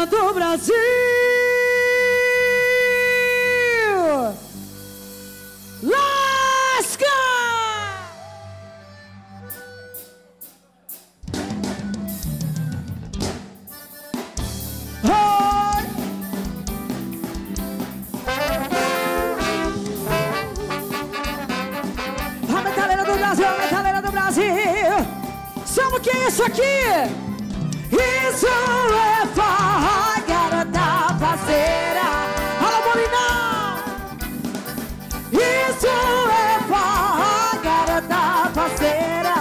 galera do Brasil! Lasca! A metaleira do Brasil, a metaleira do Brasil! Sabe o que é isso aqui? Isso é forró, garota parceira. Alô, Molinão! Isso é forró, garota parceira.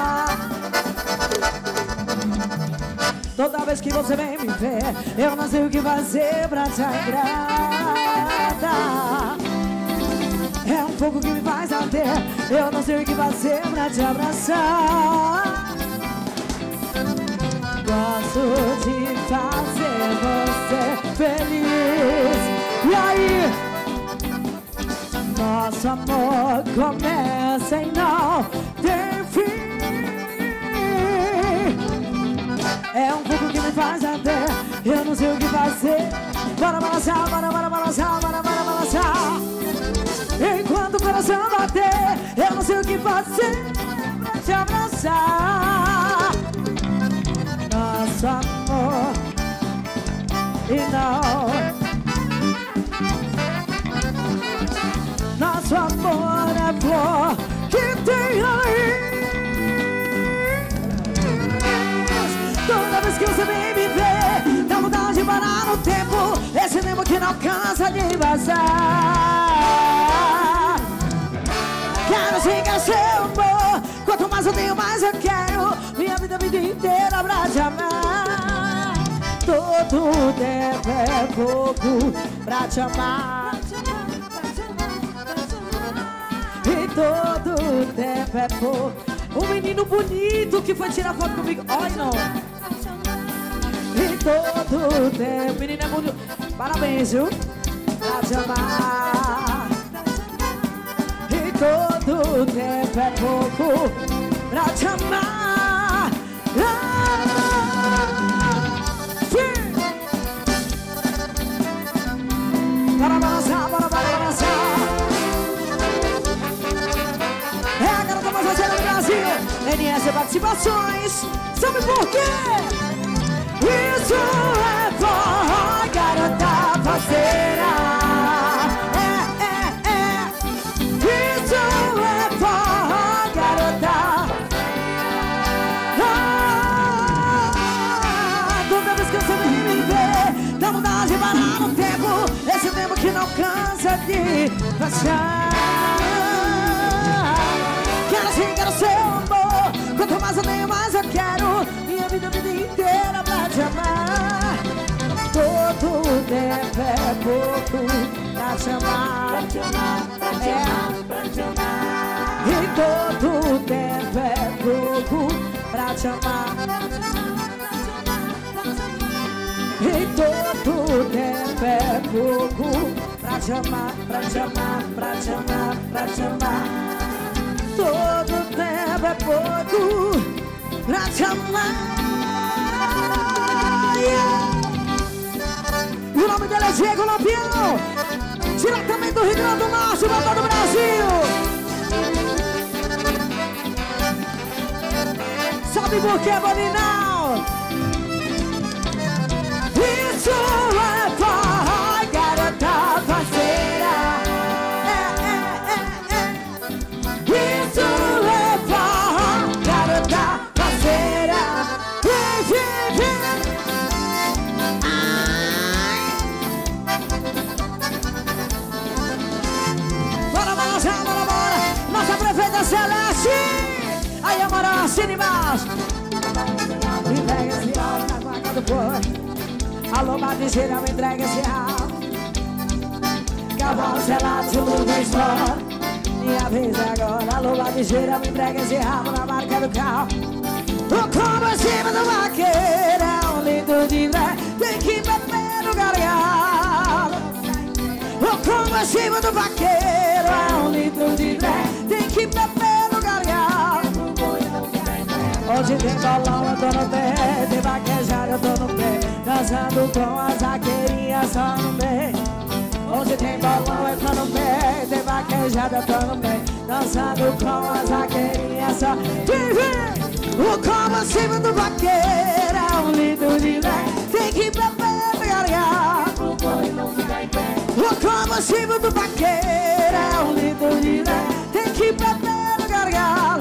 Toda vez que você vem me ver, eu não sei o que fazer pra te agradar. É um fogo que me faz arder, eu não sei o que fazer pra te abraçar. Gosto de fazer você feliz. E aí? Nosso amor começa e não tem fim. É um fogo que me faz arder, eu não sei o que fazer. Bora balançar, bora balançar, bora balançar. Enquanto o coração bater, eu não sei o que fazer pra te abraçar. Nosso amor e não, nosso amor é flor que tem raiz. Toda vez que você vem me ver, dá vontade de parar no tempo. Esse tempo que não cansa de passar. Quero sim, quero seu amor. Quanto mais eu tenho, mais eu quero. Minha vida inteira pra te amar. Todo tempo é pouco pra te amar. E todo tempo é pouco. Um menino bonito que foi tirar foto comigo. Olha não. E todo tempo, menino é bonito. Parabéns, viu? Pra te amar. E todo tempo é pouco pra te amar. Bora balançar, bora balançar. É a garota mais faceira do Brasil. NS Participações. Sabe por quê? Isso é forró, garota parceira. Isso é forró, garota. Toda vez que você vem me ver, dá vontade de parar no tempo. Esse tempo que não cansa de passar. Quero sim, quero seu amor. Quanto mais eu tenho, mais eu quero. Minha vida inteira pra te amar. Todo tempo é pouco pra te amar. Pra te amar, pra te amar, pra te amar. E todo tempo é pouco pra te amar. E todo tempo é pouco pra te amar, pra te amar, pra te amar, pra te amar. Todo tempo é pouco pra te amar. Yeah. E o nome dele é Diego Lampião, diretamente do Rio Grande do Norte, para todo o Brasil. Sabe por que, Boninão? Isso é forró, garota parceira. Isso é forró, garota parceira. Bora balançar, bora, bora. Nossa prefeita Celeste. Aí, amor, assina embaixo. Me entrega esse áudio na guarda do boi. Alô, Matigeira, me entrega esse áudio. Cavalo Celeste, luta explora. Minha vez agora. Alô, Matigeira, me entrega esse rabo na marca do carro. O combo em cima do vaqueiro é um litro de lé. Tem que beber no gargalo. O combo em cima do vaqueiro é um litro de lé. Tem que beber no gargalo. Hoje tem bolão, eu tô no pé. Tem vaquejada, eu tô no pé. Dançando com as vaquejada, tô no meio, dançando com as vaqueirinhas só. O combustível do vaqueiro é um litro de leve, tem que beber pra carregar. O combustível do vaqueiro é um litro de leve, tem que beber pra carregar.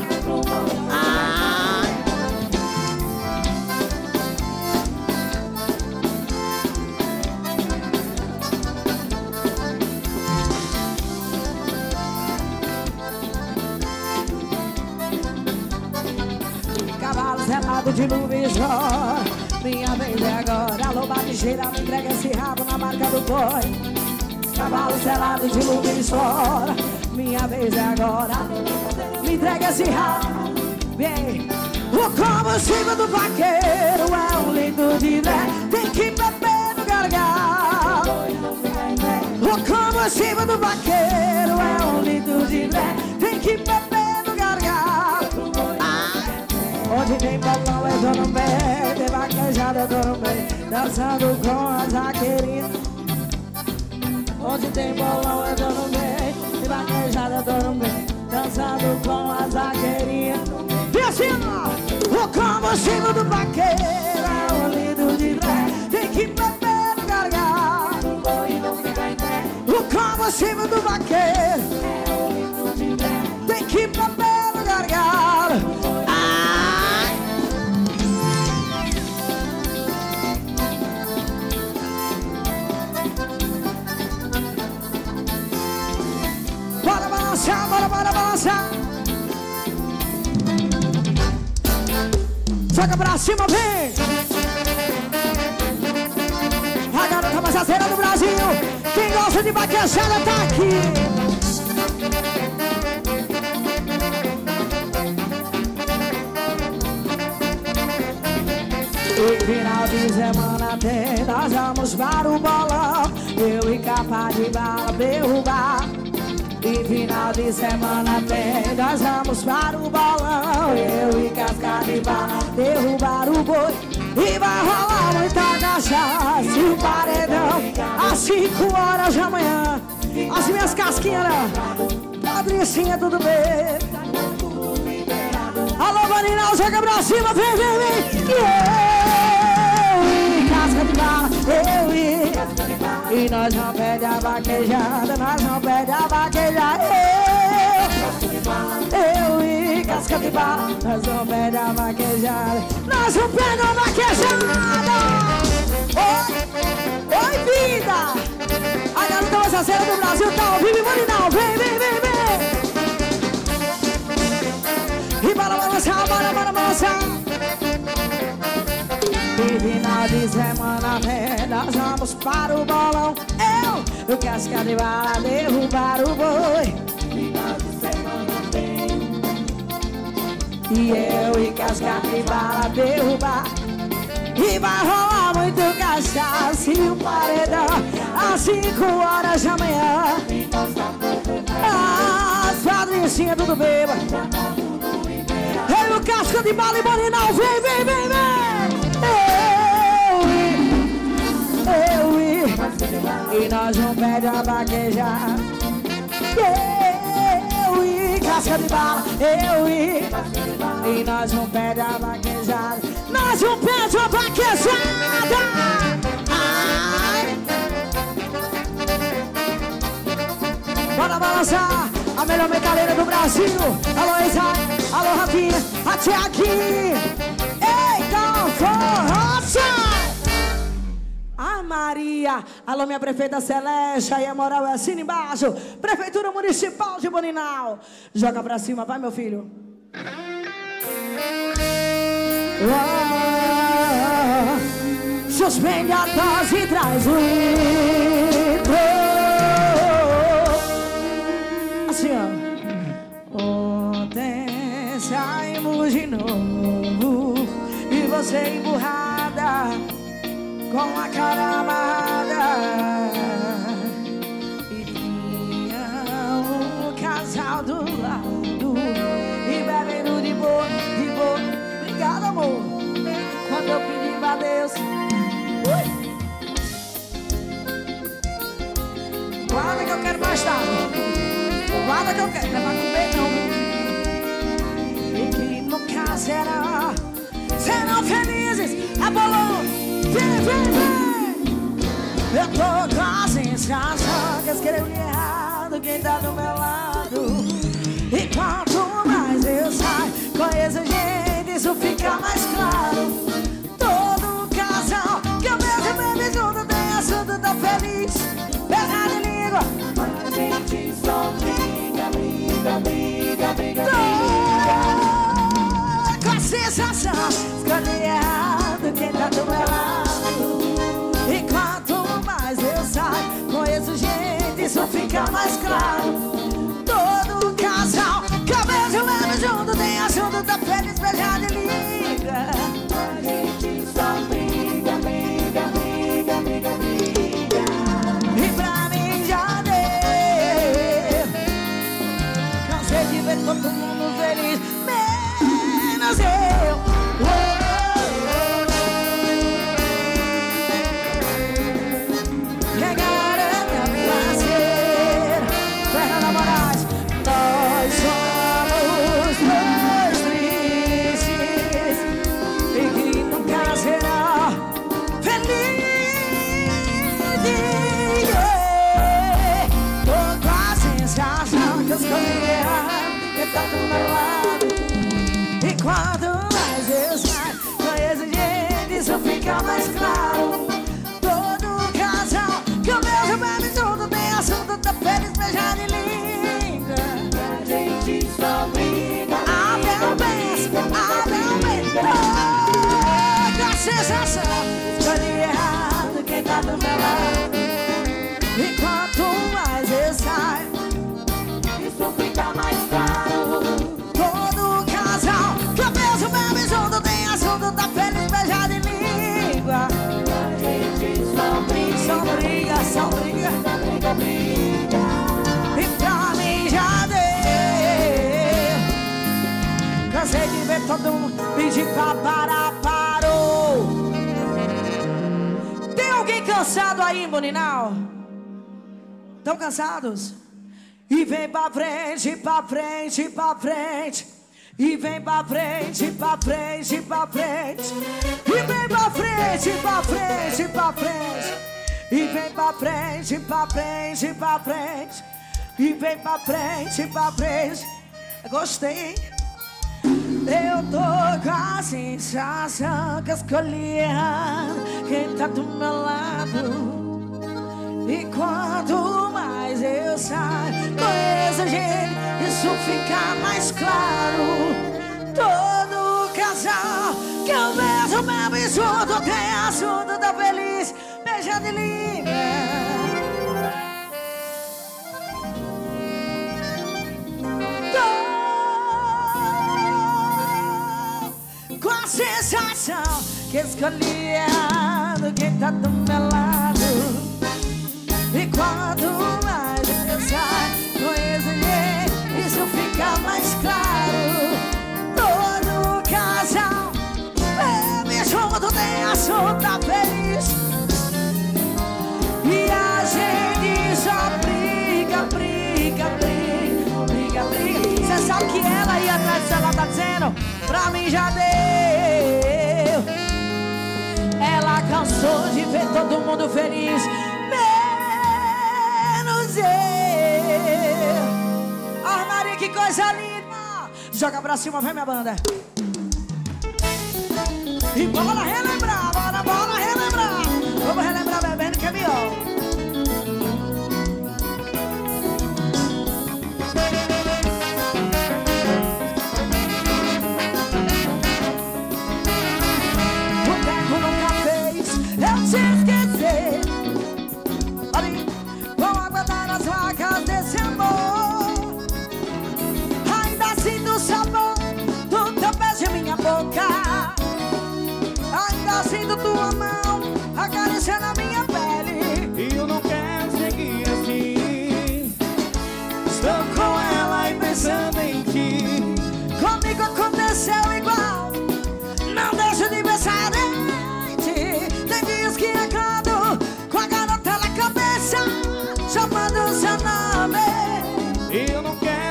Cavalo selado de nuvens, minha vez é agora. Alô, batigeira, me entrega esse rabo na marca do boi. Cavalo selado de nuvens fora, minha vez é agora. Me entrega esse rabo, vem. O combustível do vaqueiro é um litro de leve, tem que beber no gargalo. O combustível do vaqueiro é um litro de leve, tem que beber no gargalo. Onde tem bolão eu tô no meio, tem vaquejada eu tô no meio, dançando com as vaqueirinhas. Onde tem bolão eu tô no meio, tem vaquejada eu tô no meio, dançando com as vaqueirinhas. E assim ó, o combustível do vaqueiro é um litro de leve, tem que beber no gargalo. O combustível do vaqueiro é um litro de leve, tem que beber no gargalo. Bora balançar, bora balançar. Joga pra cima, vem. A garota mais aceira do Brasil. Quem gosta de vaquejada tá aqui. E final de semana tem, nós vamos para o bolão. Eu e capa de bala derrubar. E final de semana tem, nós vamos para o bolão. Eu e casca de bala derrubar o boi. E vai rolar muita cachaça e o paredão às 5 horas da manhã. As minhas casquinhas, Patricinha, tudo bem? Alô, Vaninal, joga pra cima, vem, vem, vem. Eu e casca de bala, eu e nós não perde a vaquejada, nós não perde a vaquejada. Eu e casca de bala, nós não perde a vaquejada, nós não perde a vaquejada. Oi, vida! A garota mais aceira do Brasil tá ao vivo, Vaninal, vem, vem, vem, vem. E bora balançar, bora balançar. E final de semana nós vamos para o bolão. Eu casca de bala derrubar o boi. Final de semana tem. E eu e casca de bala derrubar. E vai rolar muito cachaça e o paredão às 5 horas da manhã. As Patricinha tudo bêbado. Eu e casca de bala e Vaninal, vem, vem, vem, vem. Eu e nós não perde a vaquejada. Eu e casca de bala, eu e nós não perde a vaquejada, nós não perde a vaquejada. Bora balançar, a melhor metaleira do Brasil. Alô, Isa, alô, Rafinha, até aqui. Eita, força! Ai, Maria, alô, minha prefeita Celeste, aí a moral é assim embaixo. Prefeitura Municipal de Vaninal. Joga pra cima, vai, meu filho. Suspende a dose e traz o litro. Assim, ó. Ontem saímos de novo e você emburrada, com a cara amarrada. E tinha um casal do lado e bebendo de boa, de boa. Obrigado, amor. Quando eu pedi pra Deus, guarda que eu quero mais tarde. nada que eu quero, não é pra comer não. E que nunca serão felizes. É bolão, vem. Eu tô com a sensação que escrevi errado quem tá do meu lado. E quanto mais eu saio, conheço gente, isso fica mais claro. Todo casal que eu vejo bebe junto tem assunto tão feliz. Beijar de língua, a gente só briga. Tô com a sensação, escolhi errado quem tá do meu lado. E quanto mais eu saio, conheço gente, isso fica mais claro. Todo casal que eu vejo bebe junto tem assunto tão feliz. Beijar de língua, a gente só briga. E pra mim já deu. Cansei de ver todo mundo feliz, menos eu. E quanto mais eu saio, conheço gente, isso fica mais claro. Todo casal que eu vejo bebe junto tem assunto tão feliz. Beijar de língua, a gente só briga. Até o bem. Com a sensação, escolhi errado quem tá do meu lado. E quanto mais eu saio, isso fica mais claro. Todo casal que eu vejo bebe junto tem assunto tão feliz. Beijar de língua, a gente só briga. E pra mim já deu. Cansei de ver todo mundo pedir pra parar, parou. Tem alguém cansado aí, Boninal? Tão cansados? E vem pra frente. E vem pra frente. E vem pra frente. E vem pra frente. Gostei. Eu tô com a sensação que escolhi errado quem tá do meu lado. E quanto mais eu saio, conheço gente, isso fica mais claro. Todo casal que eu vejo bebe junto tem assunto tão feliz. Beija de língua. Tô com a sensação que escolhi errado quem tá do meu lado. E quanto mais eu saio, conheço gente, isso fica mais claro. Todo casal bebe junto tem assunto tão feliz. E a gente só briga. Cê sabe que ela aí atrás ela tá dizendo, pra mim já deu. Ela cansou de ver todo mundo feliz, menos eu. Ah, Maria, que coisa linda. Joga pra cima, vem minha banda. E bora relembrar, bora relembrar. Vamos relembrar bebendo que é melhor. O tempo nunca fez eu te esquecer. Vou aguardar as vacas desse amor. Ainda sinto o sabor do teu beijo em minha boca. Ainda sinto tua mão acariciando a minha pele. E eu não quero seguir assim. Estou com ela e pensando em ti. Comigo aconteceu igual. Não deixo de pensar em ti. Tem dias que acordo com a garota na cabeça, chamando o seu nome. E eu não quero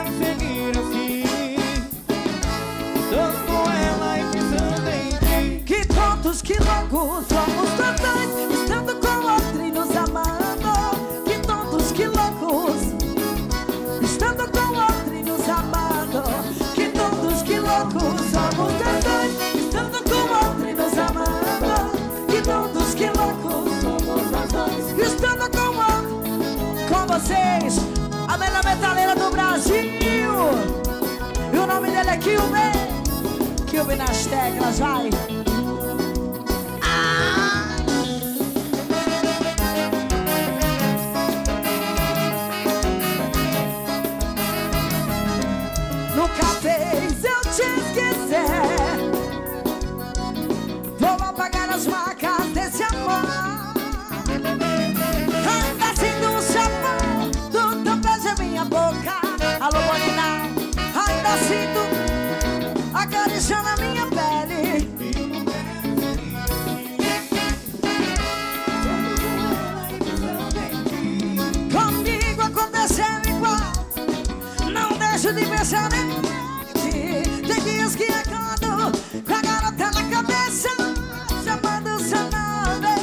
Kilby nas teclas, vai. Nunca fez eu te esquecer. Vou apagar as marcas desse amor. Ainda sinto o sabor do teu beijo em minha boca. Alô, Bonina, ainda sinto acariciando a minha pele. Comigo aconteceu igual. Não deixo de pensar em ti. Tem dias que acordo com a garota na cabeça, chamando seu nome.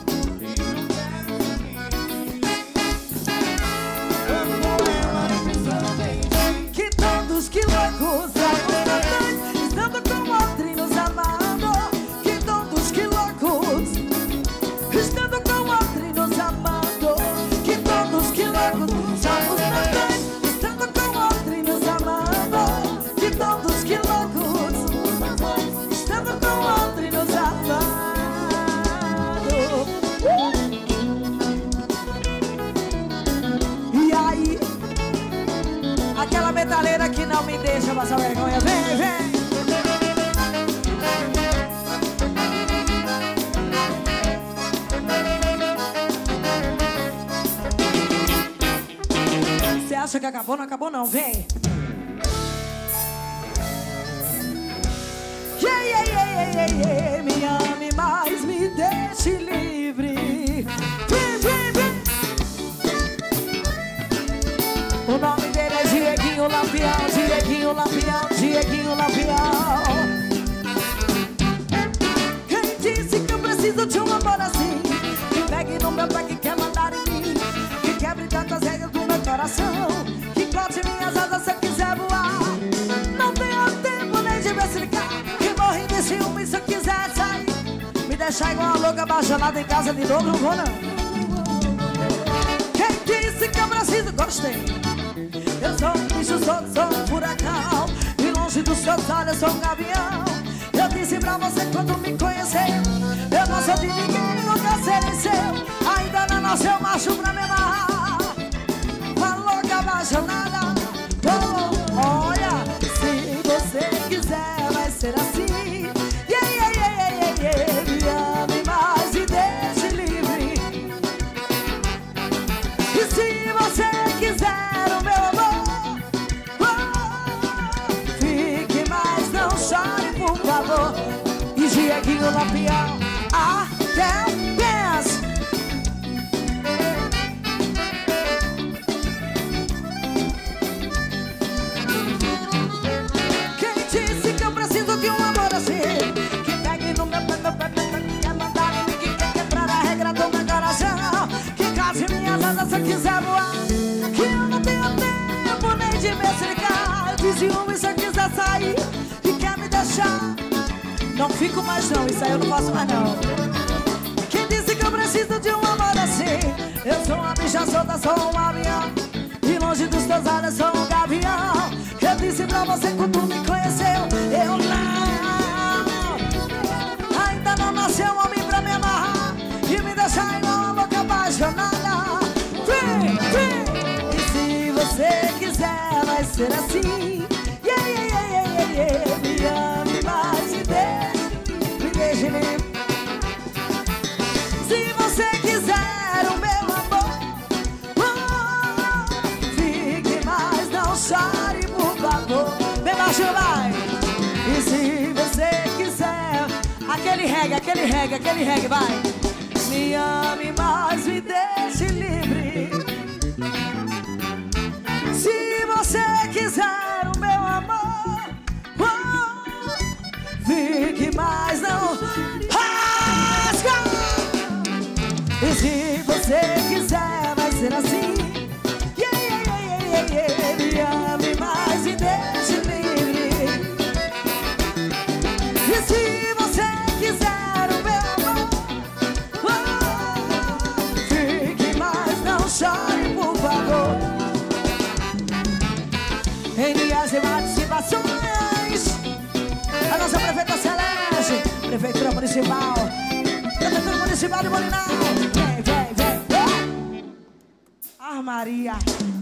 Que todos que loucos estando com outro e nos amando. Que todos que loucos estando com outro e nos amando. Que todos que loucos somos nós dois estando com outro e nos amando. Que todos que loucos estando com outro e nos amando. E aí, aquela metaleira que não me deixa passar vergonha. Vem, vem. Você acha que acabou? Não acabou não, vem. Yeah, yeah, yeah, yeah, yeah. Me ame, mas me deixe livre. Vem, vem, vem. O nome dele é Dieguinho Lampião, Dieguinho Lampião, Dieguinho Lampião. Quem disse que eu preciso de um amor assim? Que pegue no meu pé, que quer mandar em mim, que quebre tantas regras do meu coração, que corte minhas asas se eu quiser voar. Não tenho tempo nem de me explicar, que morri de ciúme se eu quiser sair. Me deixar igual uma louca apaixonada em casa de novo, não vou não. Quem disse que eu preciso? Gostei. Eu sou um bicho, sou um furacão, e longe dos seus olhos sou um gavião. Eu disse pra você quando me conheceu, eu não sou de ninguém, nunca serei seu. Ainda não nasceu macho pra me amarrar. Uma louca apaixonada. Oh, olha, se você quiser vai ser assim. Yeah, yeah, yeah, yeah, yeah. Me ame mais e deixe livre. E se você quiser o meu amor, oh, fique mais, não chore, por favor. E Dieguinho Lampião, até o dance. Quem disse que eu preciso de um amor assim? Que pegue no meu pé, que quer mandar em mim, que quer quebrar a regra do meu coração, que case minhas asas se eu quiser voar. Que eu não tenho tempo nem de me explicar. De ciúme se eu quiser sair, que quer me deixar. Não fico mais não, isso aí eu não posso mais não. Quem disse que eu preciso de um amor assim? Eu sou uma bicha solta, sou um avião, e longe dos teus olhos sou um gavião. Eu disse pra você quando me conheceu, eu não. Ainda não nasceu um homem pra me amarrar e me deixar igual uma louca apaixonada. Vem, vem. E se você quiser vai ser assim. Yeah, yeah, yeah, yeah, yeah. Me ame mais e deixe livre. Se você quiser o meu amor, oh, fique mais, não chore, por favor. Vem baixo, vai. E se você quiser aquele reggae, vai. Me ame mais, me deixe livre. Se você quiser o meu amor, oh, fique mais, não rasga. E se você quiser vai ser assim. Yeah, yeah, yeah, yeah, yeah. Me ame mais e deixe livre. E se você quiser o meu amor, oh, fique mais, não chore, por favor. Em minhas participações Prefeitura Municipal. Prefeitura Municipal de Bolinal. Vem, vem, vem. Armaria.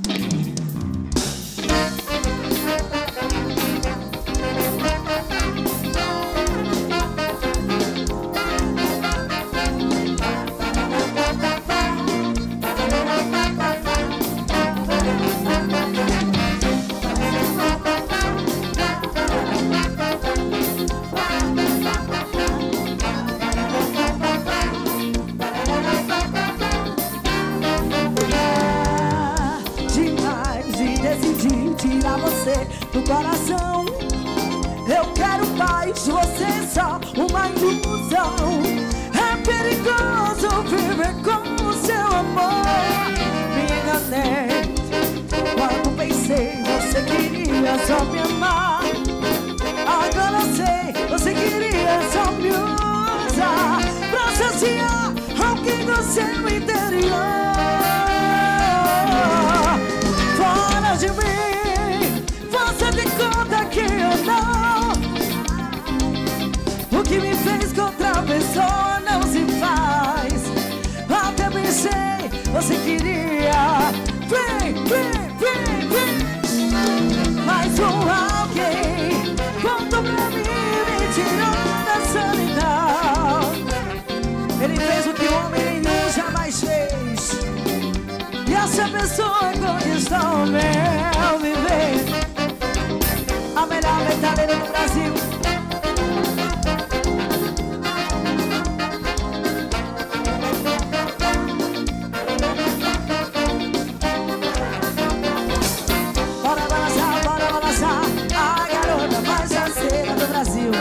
Tirar você do coração. Eu quero paz, você é só uma ilusão. É perigoso viver com o seu amor. Me enganei quando pensei você queria só me amar. Agora eu sei, você queria só me usar pra saciar alguém do seu interior. Fora de mim, você me conta que eu não. O que me fez com outra pessoa não se faz. Até pensei, você queria. Vem, vem, vem, vem. Mas alguém contou pra mim, me tirou da solidão. Ele fez o que o homem nenhum jamais fez. E essa pessoa conquistou o meu viver. A melhor metaleira do Brasil. Bora balançar a garota mais aceita do Brasil.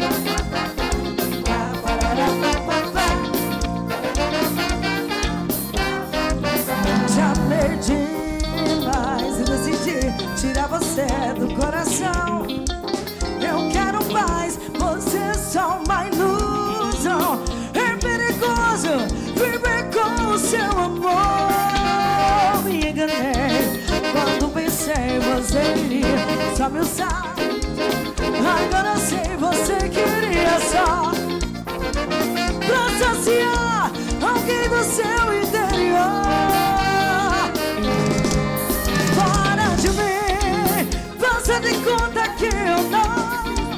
Já perdi, mas decidi tirar você do coração. Eu quero paz, você é só uma ilusão. É perigoso viver com o seu amor. Me enganei quando pensei você iria só me usar. Agora eu sei, você queria só pra saciar alguém do seu interior. Fora de mim, você me conta que eu não.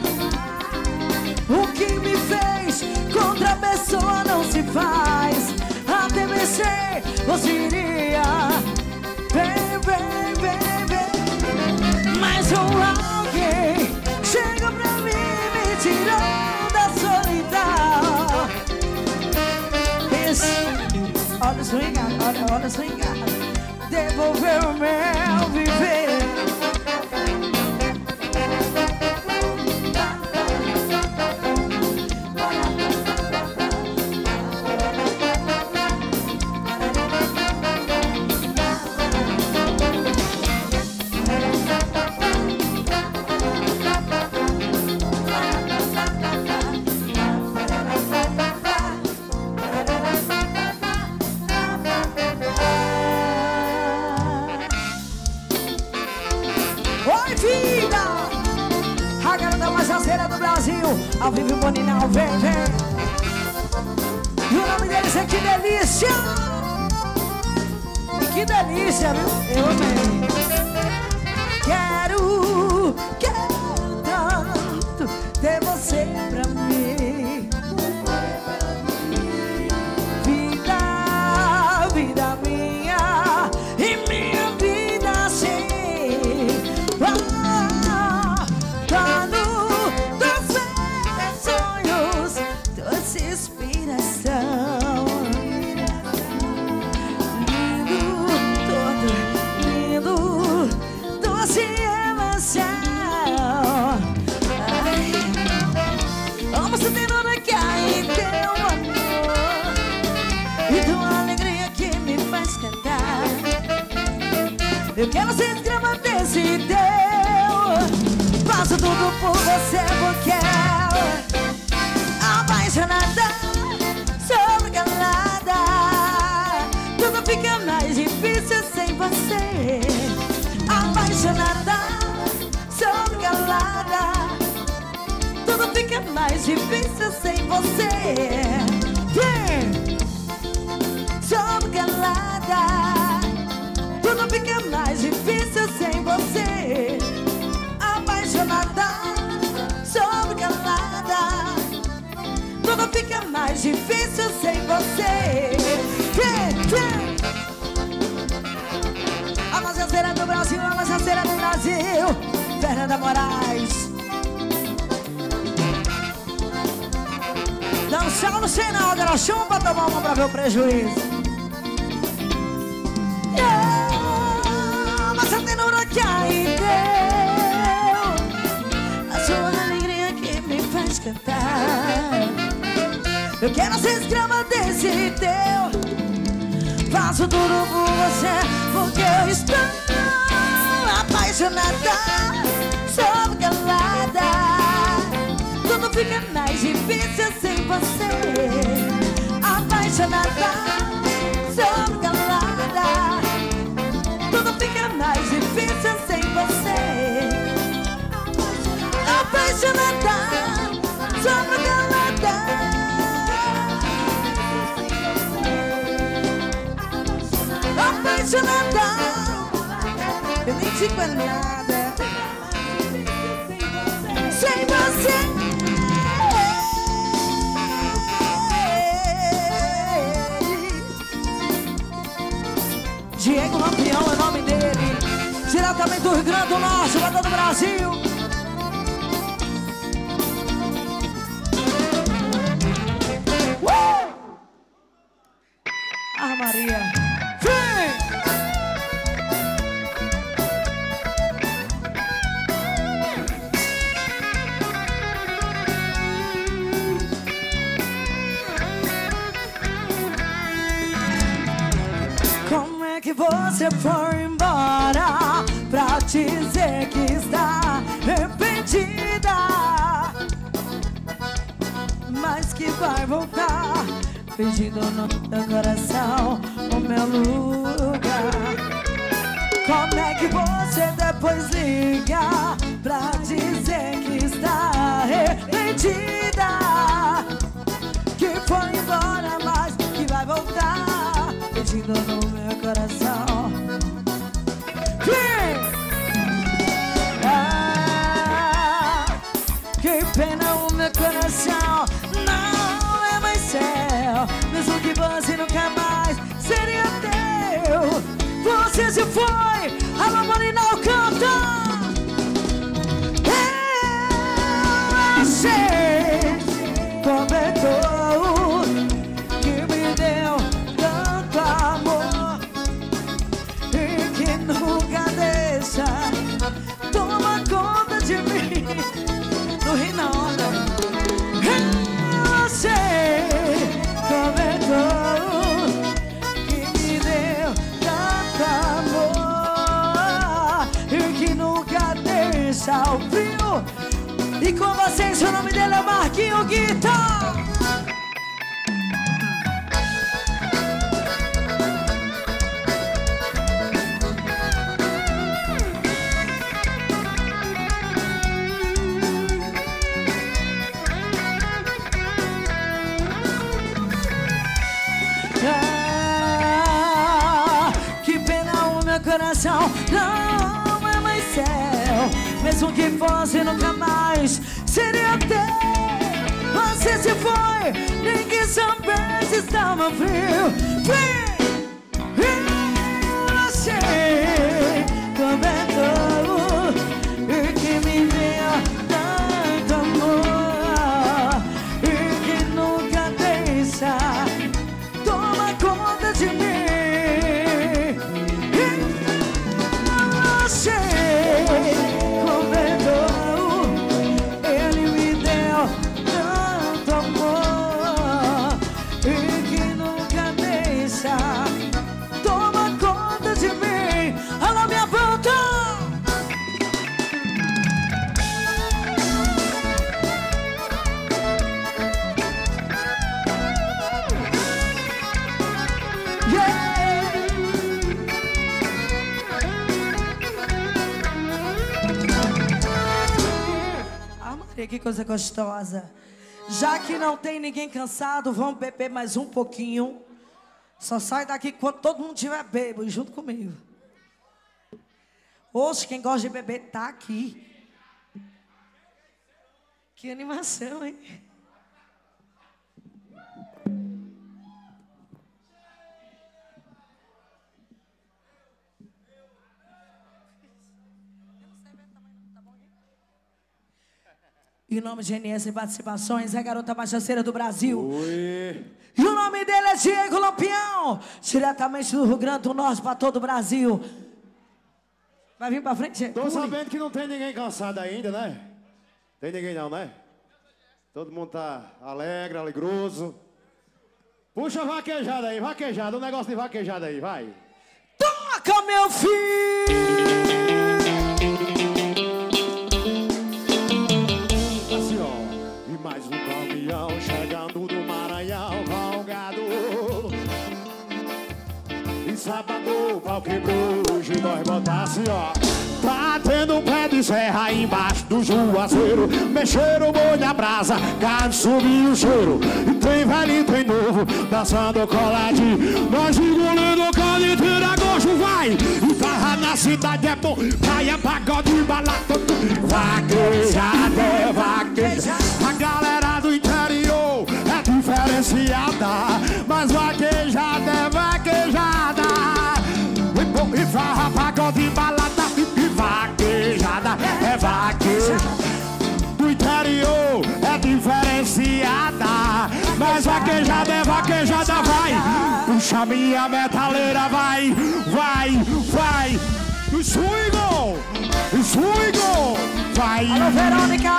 O que me fez contra a pessoa não se faz. Até pensei, você iria. Vem, vem, vem, vem. Mas alguém chega pra mim e me tirou da solidão. Olha o swingado, olha o swingado. Devolveu o meu viver. Oi, vida! A garota mais aceira do Brasil. Ao vivo Boninal, vem, vem. E o nome deles é Que Delícia. E que delícia, viu? Eu amei. Quero tanto ter você pra mim. Vida, vida minha. E minha vida sim. Eu quero ser escrava desse teu. Faço tudo por você porque apaixonada, sobregalada. Tudo fica mais difícil sem você. Apaixonada, sobregalada. tudo fica mais difícil sem você. Sou calada, tudo fica mais difícil sem você. Apaixonada, sou calada, tudo fica mais difícil sem você. A nossa cera do Brasil, a nossa cera do Brasil, Fernanda Moraes. Dançar no sinal, era chumba pra tomar uma pra ver o prejuízo. Mas a tenura que aí deu, a sua alegria que me faz cantar. Eu quero ser escrava desse teu, faço tudo por você, porque eu estou apaixonada, sou calada, tudo fica mais difícil sem você. Apaixonada, sou calada, tudo fica mais difícil sem você. Apaixonada, sou calada. Apaixonada, eu nem digo nada sem você. Diego Lampião é o nome dele, diretamente do Rio Grande do Norte, para todo o Brasil. Ah, Maria, vem! Como é que você foi embora pra dizer que está arrependida, mas que vai voltar, pedindo no teu coração o meu lugar? Como é que você depois liga pra dizer que está arrependida, que foi embora, mas que vai voltar, pedindo no meu coração? Que pena, o meu coração não é mais seu, mesmo que você nunca mais seria teu. Você se foi, a mamãe não canta. Eu achei, comentou que me deu tanto amor e que nunca deixa toma conta de mim. No rio na onda, você comentou que me deu tanto amor e que nunca deixa o frio. E com vocês o nome dele é Marquinho Guitar. Que pena, o meu coração não é mais seu, mesmo que fosse nunca mais seria teu. Você se foi, nem quis saber se estava frio. Você comentou e que me deu tanto amor e que nunca deixa toma conta de mim. Você comentou, ele me deu tanto amor e que nunca deixa toma conta de mim. Alô, minha volta! que coisa gostosa. Já que não tem ninguém cansado, vamos beber mais um pouquinho. Só sai daqui quando todo mundo estiver bêbado, junto comigo. Hoje, quem gosta de beber tá aqui. Que animação, hein? E o nome de GNS em participações é a garota machaceira do Brasil. Oi. E o nome dele é Diego Lampião, diretamente do Rio Grande do Norte para todo o Brasil. Vai vir para frente? Tô sabendo que não tem ninguém cansado ainda, né? Tem ninguém não, né? Todo mundo tá alegre, alegroso. Puxa a vaquejada aí, vaquejada, um negócio de vaquejada aí, vai. Toca, meu filho! Assim, ó. E mais um caminhão chegando do Maranhão com gado. E sábado o pau quebrou, hoje nós botar assim, ó. Tá tendo um pé de serra embaixo do juazeiro. Mexeram o boi na brasa, carne subiu o cheiro. E tem velho e tem novo, dançando coladinho. Nós engolindo carne, tira gosto, vai. E farra na cidade é bom, praia, pagode, balado. Vaquejada é vaquejada. A galera do interior é diferenciada, mas vaquejada é vaquejada. E farra, pagode, balada. Vaquejada é vaquejada. Do interior é diferenciada, mas vaquejada é vaquejada, vai. Puxa minha metaleira, vai, vai, vai. Swingo, swingo, vai. Alô, Verônica.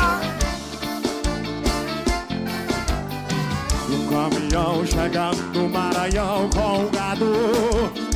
O caminhão chegando no Maranhão com o gado.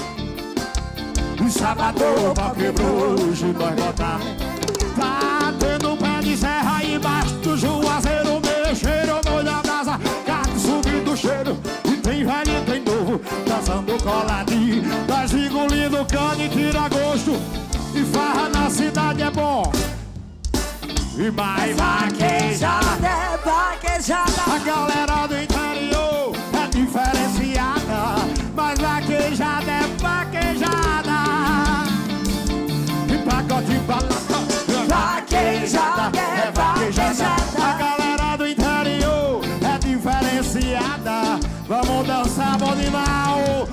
O sábado o pau quebrou, hoje nós botar. Tá tendo um pé de serra embaixo do juazeiro. Mexeram o molho da brasa, carne subindo o cheiro. E tem velho e tem novo, dançando coladinho. Nós engolindo cana e tira gosto. E farra na cidade é bom. E mais vaquejada é vaquejada. A galera do interior é diferenciada, mas vaquejada é vaquejada. E pacote balada, vaquejada é vaquejada. A galera do interior é diferenciada. Vamos dançar, bom animal.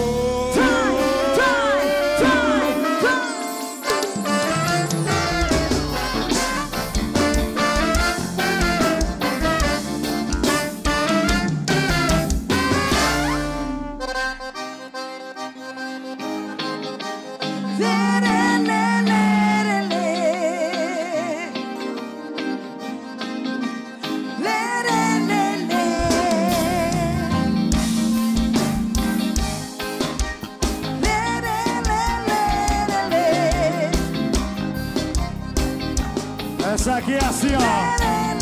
Essa aqui é assim, ó.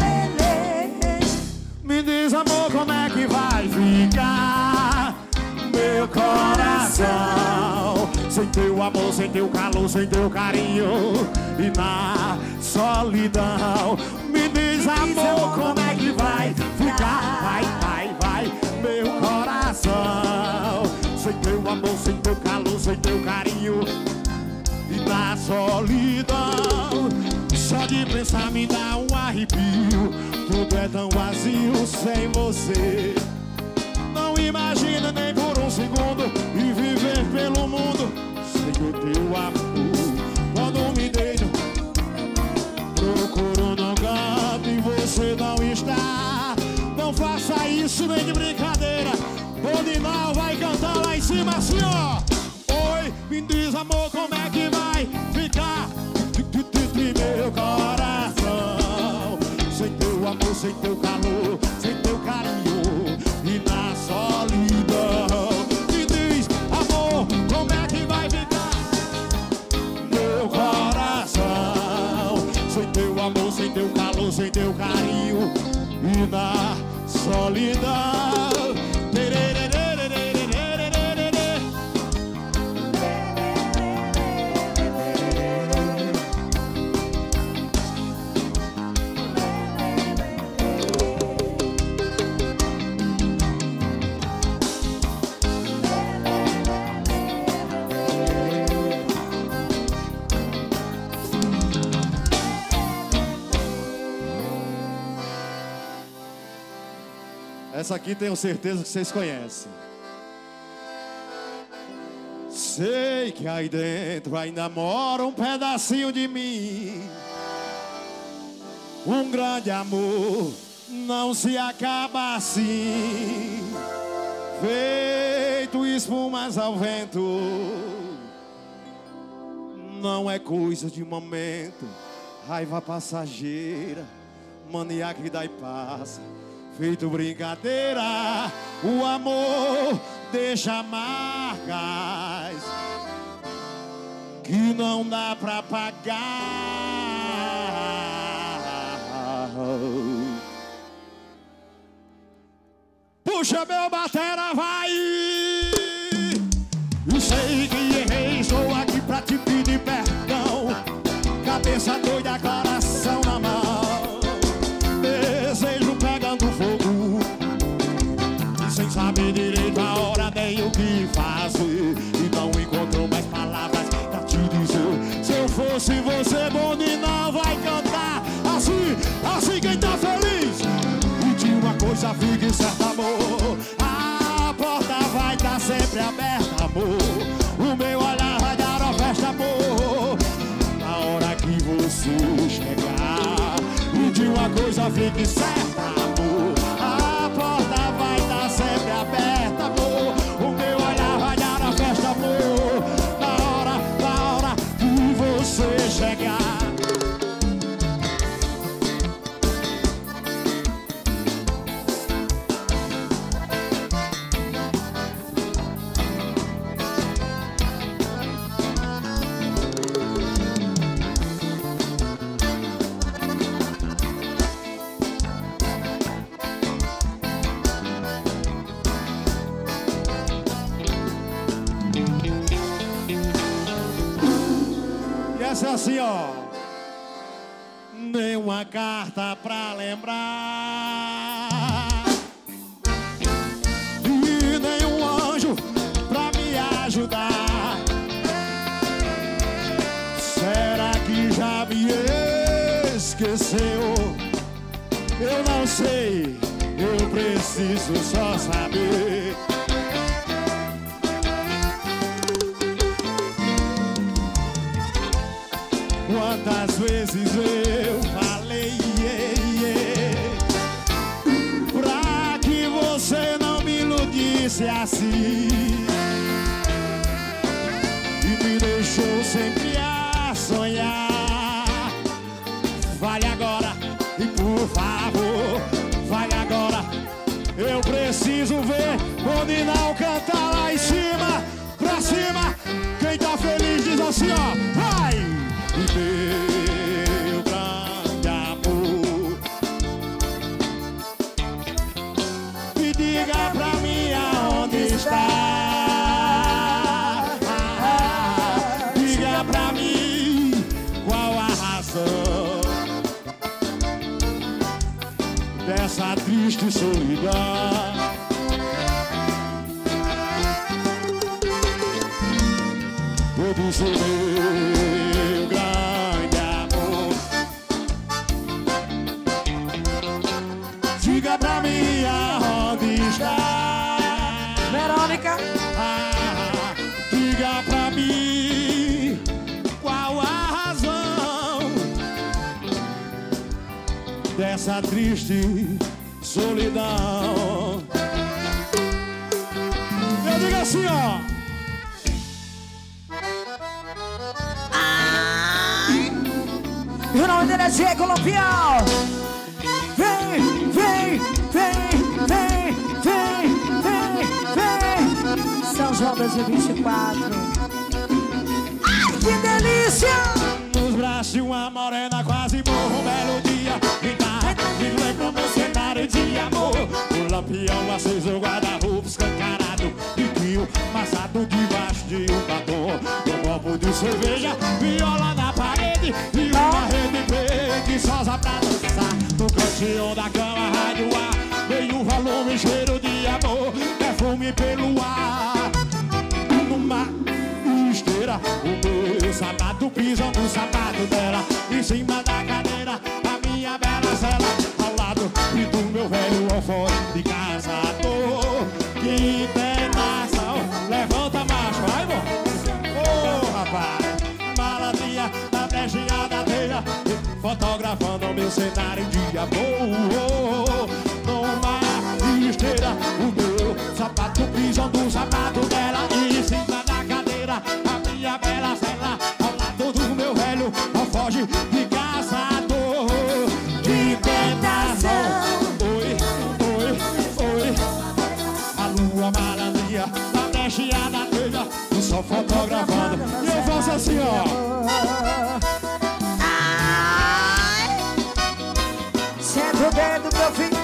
Me diz, amor, como é que vai ficar meu coração sem teu amor, sem teu calor, sem teu carinho e na solidão. Me diz, amor, como é que vai ficar? Vai, vai, vai, meu coração sem teu amor, sem teu calor, sem teu carinho e na solidão. Só de pensar me dá um arrepio. Tudo é tão vazio sem você. Não imagina nem por um segundo e viver pelo mundo sem o teu amor. Quando me deito, procuro no canto e você não está. Não faça isso nem de brincadeira. O Ninal vai cantar lá em cima assim, ó. Oi, me diz, amor, como é que vai ficar meu coração sem teu amor, sem teu calor, sem teu carinho e na solidão. Me diz, amor, como é que vai ficar meu coração sem teu amor, sem teu calor, sem teu carinho e na solidão. Essa aqui tenho certeza que vocês conhecem. Sei que aí dentro ainda mora um pedacinho de mim. Um grande amor não se acaba assim, feito espumas ao vento. Não é coisa de momento, raiva passageira, mania que dá e passa, feito brincadeira. O amor deixa marcas que não dá pra pagar. Puxa meu batera, vai! Eu sei que errei, estou aqui pra te pedir perdão. Cabeça doida, coração na mão, desejo pegando fogo, e sem saber direito a hora nem o que fazer. E não encontrou mais palavras pra te dizer. Se eu fosse você, bonde não vai cantar assim, assim quem tá feliz. E de uma coisa fique certa, amor, a porta vai estar sempre aberta, amor. O meu olhar vai dar uma festa, amor, na hora que você chegar. E de uma coisa fique certa, amor, a porta vai estar sempre aberta, amor. O meu olhar vai dar uma festa, amor, na hora que você chegar. Essa é assim, ó. Nenhuma carta pra lembrar e nenhum anjo pra me ajudar. Será que já me esqueceu? Eu não sei, eu preciso só saber. Quantas vezes eu falei pra que você não me iludisse assim, e me deixou sempre a sonhar. Fale agora e por favor, fale agora. Eu preciso ver onde não cantar lá em cima, pra cima. Quem tá feliz diz assim, ó, vai! Meu grande amor, me diga pra mim aonde está. Diga pra mim qual a razão dessa triste solidão. Eu disse meu grande amor, diga pra mim aonde está. Verônica, diga pra mim qual a razão dessa triste solidão. Eu digo assim, ó. e o nome dele é Diego Lampião. Vem, vem, vem, vem, vem, vem, vem. São João 2024. Ai, que delícia! Nos braços de uma morena quase morro um belo dia. Me lembra meu cenário de amor. O lampião aceso, guarda-roupa escancarado, biquinho amassado debaixo de um batom. Um copo de cerveja, viola na parede e uma rede preguiçosa pra dançar. No cantinho da cama, rádio ar, meio volume, cheiro de amor, perfume pelo ar. Numa esteira, o meu sapato pisa no sapato dela, em cima da cadeira, a minha bela cela ao lado e do meu velho alforje de casa. só fotografando. E eu faço assim, ó. Senta o dedo, meu filho.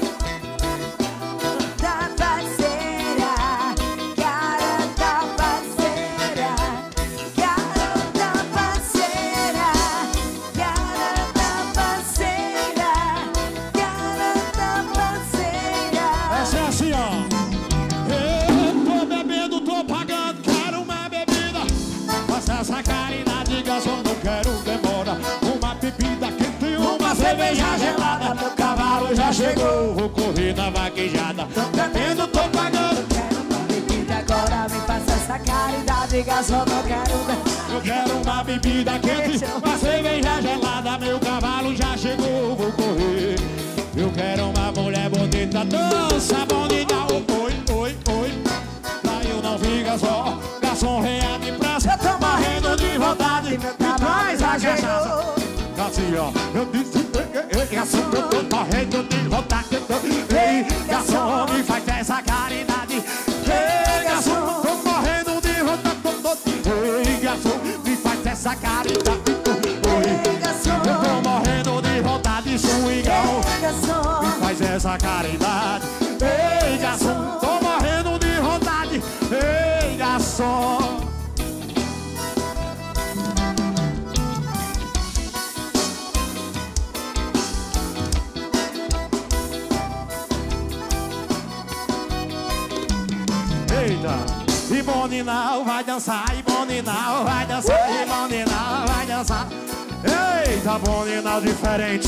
Da parceira, garota parceira, garota parceira, garota parceira, garota parceira. Essa é assim, ó. Eu tô bebendo, tô pagando, quero uma bebida. Faça essa caridade, garçom, não quero demora. Uma bebida quente e uma cerveja gelada. Meu cavalo já chegou, vou correr na vaquejada. Tô bebendo, tô pagando. Quero uma bebida agora, me faça essa caridade, garçom, não quero. Eu quero uma bebida quente, uma cerveja gelada. Meu cavalo já chegou, vou correr. Eu quero uma mulher bonita, dança bonita. Oi, oi, oi. Pra eu não ficar só, garçom real de praça. Eu tô morrendo de vontade, me traz a cachaça. Assim, ó, eu disse, garçom, eu tô morrendo de vontade. Ei, garçom, me faz essa caridade. Ei, garçom, tô morrendo de vontade. Ei, garçom, me faz essa caridade. Ei, garçom, eu tô morrendo de vontade, swingão. ei, garçom, Me faz essa caridade. Ei, garçom, tô morrendo de vontade. Ei, garçom. Eita, e Boninal vai dançar, e Boninal vai dançar, e Boninal vai dançar. Eita, Boninal diferente.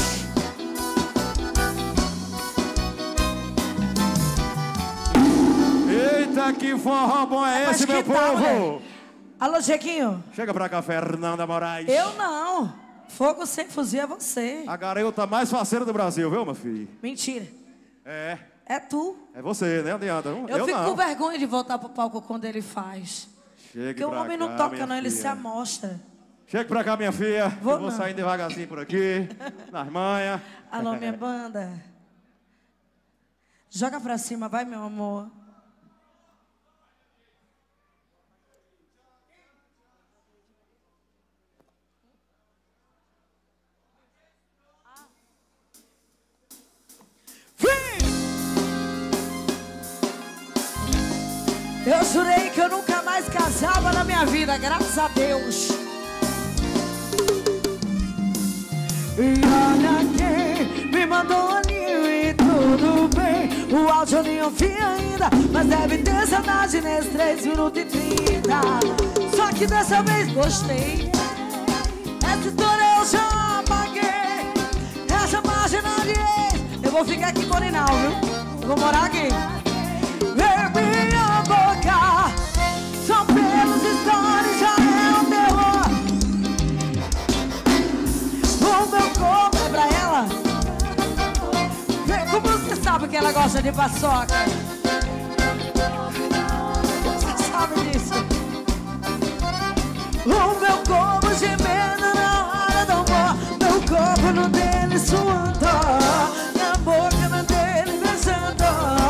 Eita, que forró bom é Mas esse, que meu tal, povo? né? Alô, Chequinho. Chega pra cá, Fernanda Moraes. Eu não. Fogo sem fuzil é você. A garota mais faceira do Brasil, viu, meu filho? Mentira. É, É tu. é você, né? Adianta. Eu fico não. com vergonha de voltar pro palco quando ele faz. Chegue Porque o pra homem cá, não toca, minha não, ele se filha. amostra. Chega pra cá, minha filha. Vou Eu vou não. saindo devagarzinho por aqui, nas manhas. Alô, minha banda. Joga pra cima, vai, meu amor. Eu jurei que eu nunca mais casava na minha vida, graças a Deus. E olha quem me mandou aninho e tudo bem. O áudio eu nem ouvi ainda, mas deve ter saudade nesses 3 minutos e 30. Só que dessa vez gostei. Essa história eu já apaguei. Essa página de ex, eu vou ficar aqui com o Ninal, viu? Eu vou morar aqui. Minha boca, só pelos stories já é um terror. O meu corpo é pra ela. Como você sabe que ela gosta de paçoca? Você sabe disso? O meu corpo gemendo na hora do amor. Meu corpo no dele suando, na boca no dele beijando.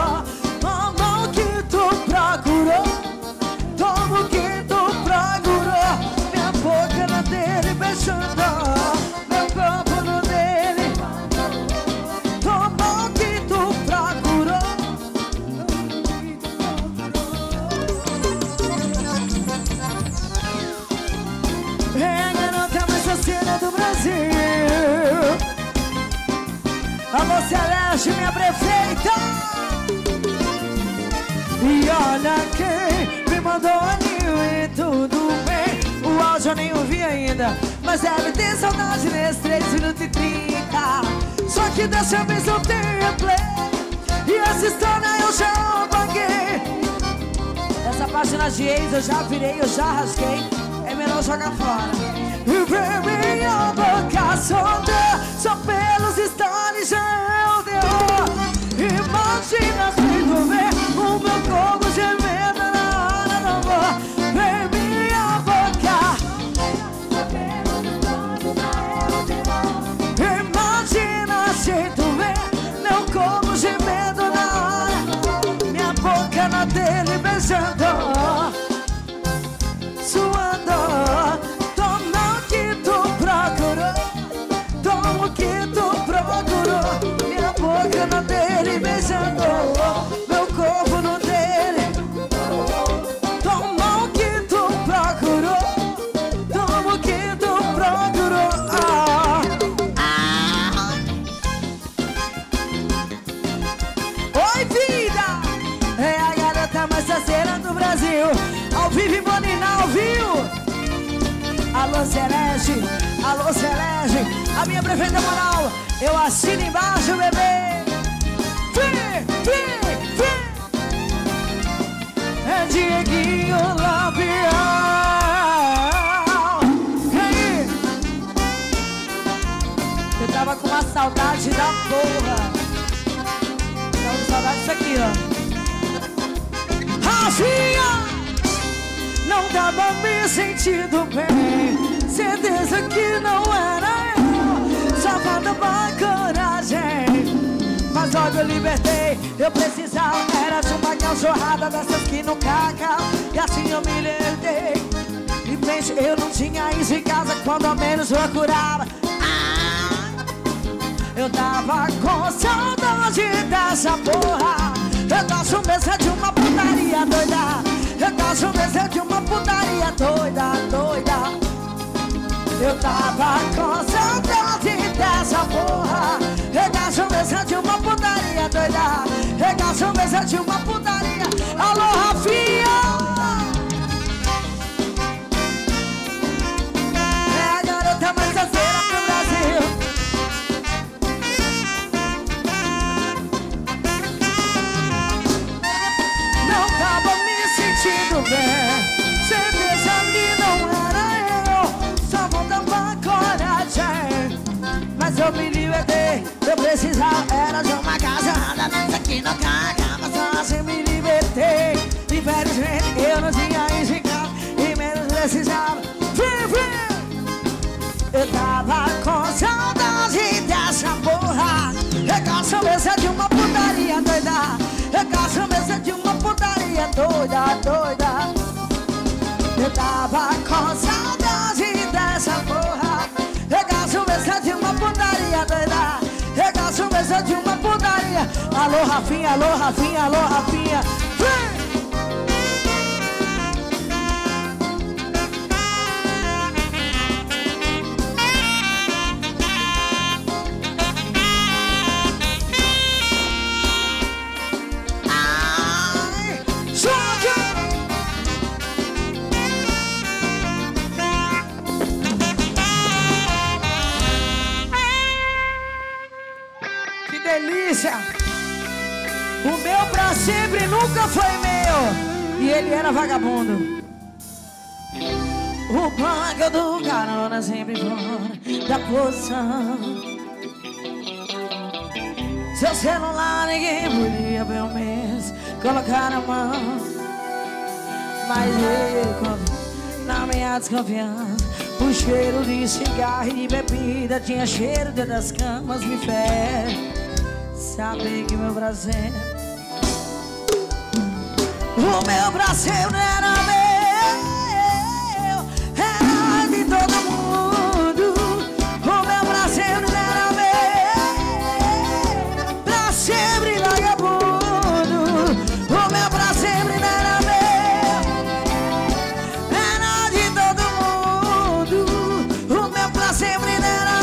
Como que tu procurou? Minha boca na dele beijando, meu corpo no dele. Como que tu procurou? É a garota mais faceira do Brasil. Alô, Celeste, minha prefeita. E olha quem me mandou aninho e tudo bem. O áudio eu nem ouvi ainda, mas deve ter saudade nesses 3 minutos e 30. Só que dessa vez eu tenho play. E essa história eu já apaguei. Essa página de ex eu já virei, eu já rasguei. É melhor jogar fora. E vem minha boca solta, só pelos stories já eu deu. Imagina se tu ver o meu corpo gemendo na hora do amor. Vem minha boca. Imagina se tu ver meu corpo gemendo na hora. Minha boca na dele beijando. Alô Celeste, alô Celeste, a minha prefeita moral, eu assino embaixo, bebê. Vem, vem, vem. É Dieguinho Lampião. E aí? Eu tava com uma saudade da porra. Tava com saudade disso aqui, ó. Rafinha! Não tava me sentindo bem, certeza que não era eu, só faltava coragem. Mas logo eu libertei, eu precisava, era de uma cachorrada dessas que não cagam. E assim eu me libertei. E pense, eu não tinha isso em casa, quando ao menos procurava. Eu tava com saudade dessa porra. Eu gosto mesmo de uma putaria doida. Eu gosto mesmo de uma putaria doida, doida. Eu tava com saudade dessa porra. Eu gosto mesmo de uma putaria doida. Eu gosto mesmo de uma putaria. Alô, Rafinha! É a garota mais caseira do Brasil. Não tava me sentindo bem, certeza que não era eu, só faltava coragem. Mas eu me libertei, eu precisava, era de uma casa nada nessa que não cagava, só assim me libertei. Infelizmente eu não tinha isso em casa e menos precisava. Vem, vem. Eu tava com saudade dessa porra. Eu gosto mesmo de uma putaria doida. Eu gosto mesmo de uma putaria doida, doida. Eu tava com saudade dessa porra. Eu gosto mesmo de uma putaria doida. Eu gosto mesmo de uma putaria. Alô, Rafinha, alô, Rafinha, alô, Rafinha. Vem! O meu pra sempre nunca foi meu, e ele era vagabundo. O banco do carona sempre fora da posição. Seu celular ninguém podia pelo menos colocar na mão. Mas eu, na minha desconfiança, o cheiro de cigarro e de bebida tinha cheiro dentro das camas, me fere. Sabe que meu prazer, o meu prazer não era meu, era de todo mundo. O meu prazer não era meu, pra sempre vagabundo. O meu prazer não era meu, era de todo mundo. O meu prazer não era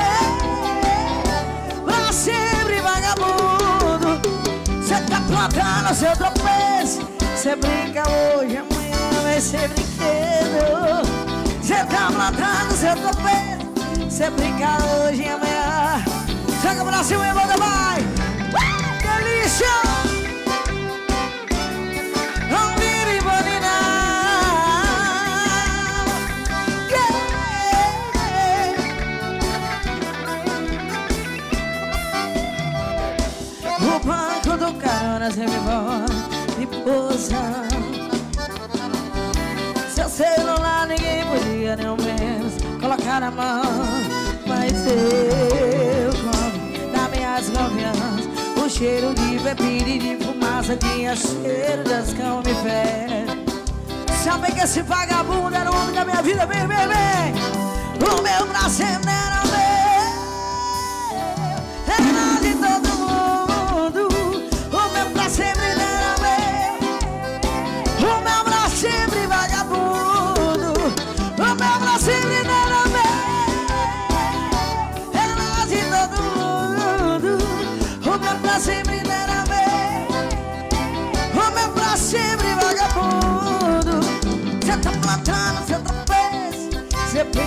meu, pra sempre vagabundo. Cê tá plantando seu tropeço, cê brinca hoje, amanhã vai ser brinquedo. Cê tá plantando seu tropeço, cê brinca hoje, amanhã. Joga pra cima e bota, vai! Delícia! Não vire bonina. O banco do carona sempre volta de posição. Seu celular ninguém podia nem ao menos colocar na mão. Mas eu, na minha desconfiança, o cheiro de bebida e de fumaça tinha cheiro das cão me fere. Sabe que esse vagabundo era o homem da minha vida, vem, vem, vem. O meu prazer não era meu, era de todo mundo. O meu pra sempre não era meu, o meu pra sempre vagabundo. O meu pra sempre não era meu, era de todo mundo. O meu pra sempre não era meu, o meu pra sempre vagabundo. Cê tá plantando seu tropeço, cê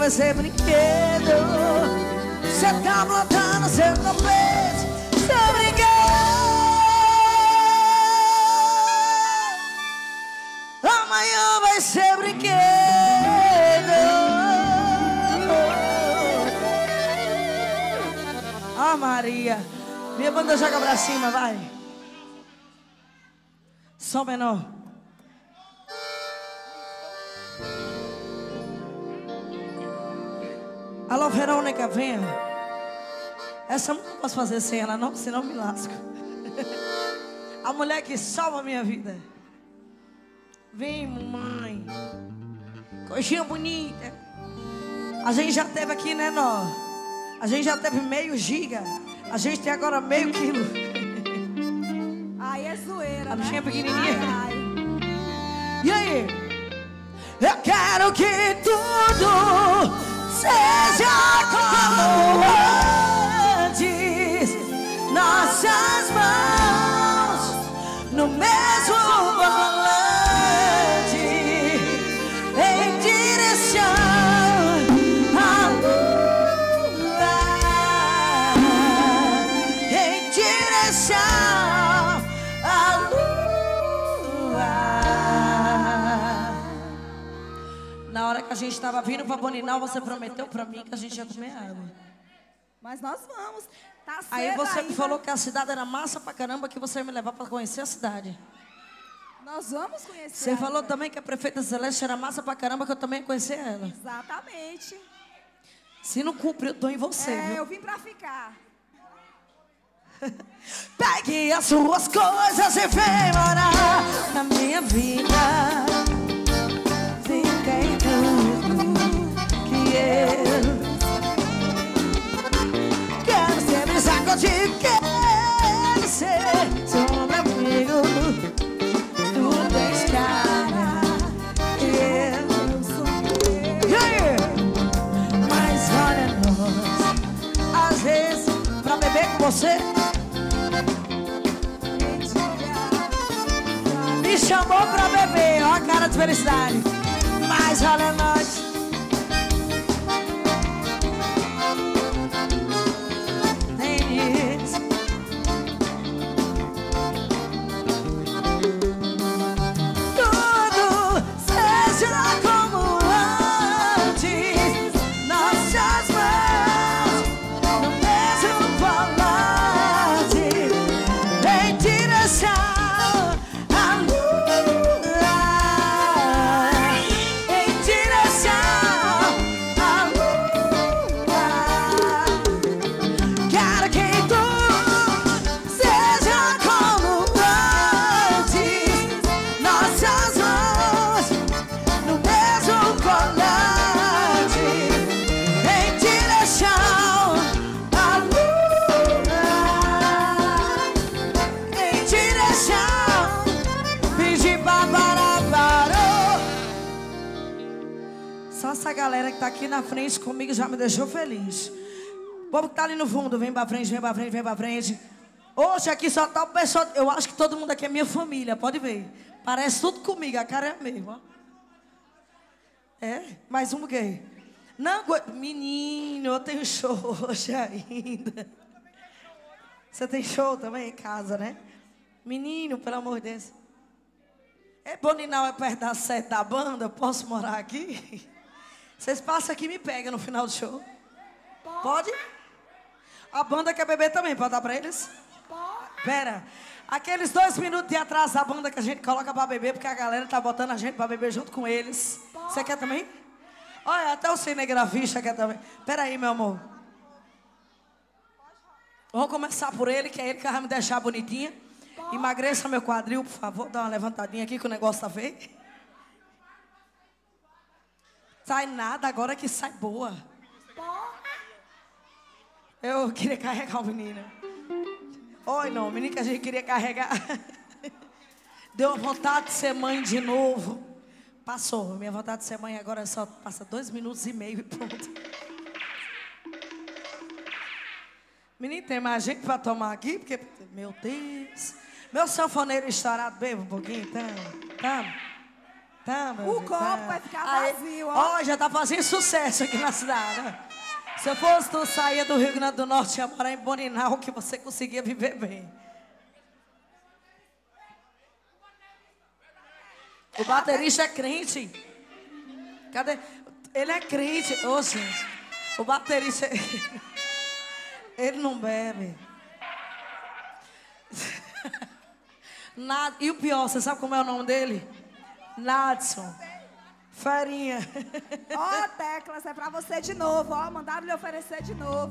vai ser brinquedo. Cê tá plantando seu tapete, seu brinquedo. Amanhã vai ser brinquedo. Ah, Maria. Minha banda joga pra cima, vai. Som menor. Alô, Verônica, venha. Essa eu não posso fazer sem ela, não, senão me lasco. A mulher que salva a minha vida. Vem, mamãe. Coxinha bonita. A gente já teve aqui, né, nó? A gente já teve meio giga. A gente tem agora meio quilo. Ai, é zoeira, a bichinha né? pequenininha. Ai, ai. E aí? Eu quero que tudo seja como antes. Nossas mãos no mesmo volante, em direção à lua, em direção à lua. Na hora que a gente estava vindo para Boninal, você prometeu para mim que a gente ia comer água. Mas nós vamos. Tá cedo Aí você ainda. me falou que a cidade era massa pra caramba, que você ia me levar pra conhecer a cidade. Nós vamos conhecer. Você falou também que a prefeita Celeste era massa pra caramba, que eu também ia conhecer ela. Exatamente. Se não cumprir, eu tô em você, viu? Eu vim pra ficar. Pegue as suas coisas e vem morar na minha vida. Fica em tudo que eu quero ser contigo, quero ser seu amigo. Tu tens cara, eu sou teu. Mas olha nós, às vezes, pra beber com você, me chamou pra beber, ó a cara de felicidade. Mas olha nós. Essa galera que tá aqui na frente comigo já me deixou feliz. O povo que tá ali no fundo, vem pra frente, vem pra frente, vem pra frente. Hoje aqui só tá o pessoal. Eu acho que todo mundo aqui é minha família, pode ver. Parece tudo comigo, a cara é a mesma. É? Mais um gay. Não, menino, eu tenho show hoje ainda. Você tem show também em casa, né? Menino, pelo amor de Deus. É Boninal, é perto da sede da banda, posso morar aqui? Vocês passam aqui e me pegam no final do show. Pode? A banda quer beber também, pode dar pra eles? Pode. Pera, aqueles 2 minutos de atrás da banda que a gente coloca pra beber, porque a galera tá botando a gente pra beber junto com eles. Você quer também? Olha, até o cinegrafista quer também. Pera aí, meu amor. Vamos começar por ele, que é ele que vai me deixar bonitinha. Emagreça meu quadril, por favor. Dá uma levantadinha aqui que o negócio tá feio. Sai nada, agora que sai boa. Eu queria carregar o menino. Oi, não, o menino que a gente queria carregar. Deu vontade de ser mãe de novo. Passou, minha vontade de ser mãe agora só passa 2 minutos e meio e pronto. Menino, tem mais gente pra tomar aqui? Porque, meu Deus. Meu sanfoneiro estourado, bebe um pouquinho, tá? Tá, o copo vai ficar vazio, ó. Ó, já tá fazendo sucesso aqui na cidade, né? Se eu fosse tu sair do Rio Grande do Norte e ia morar em Boninal, que você conseguia viver bem. O baterista é crente. Cadê? Ele é crente. Ô, gente. O baterista... Ele não bebe. E o pior, você sabe como é o nome dele? Nadson. Farinha. Ó, Teclas, é pra você de novo, ó. Mandaram lhe oferecer de novo.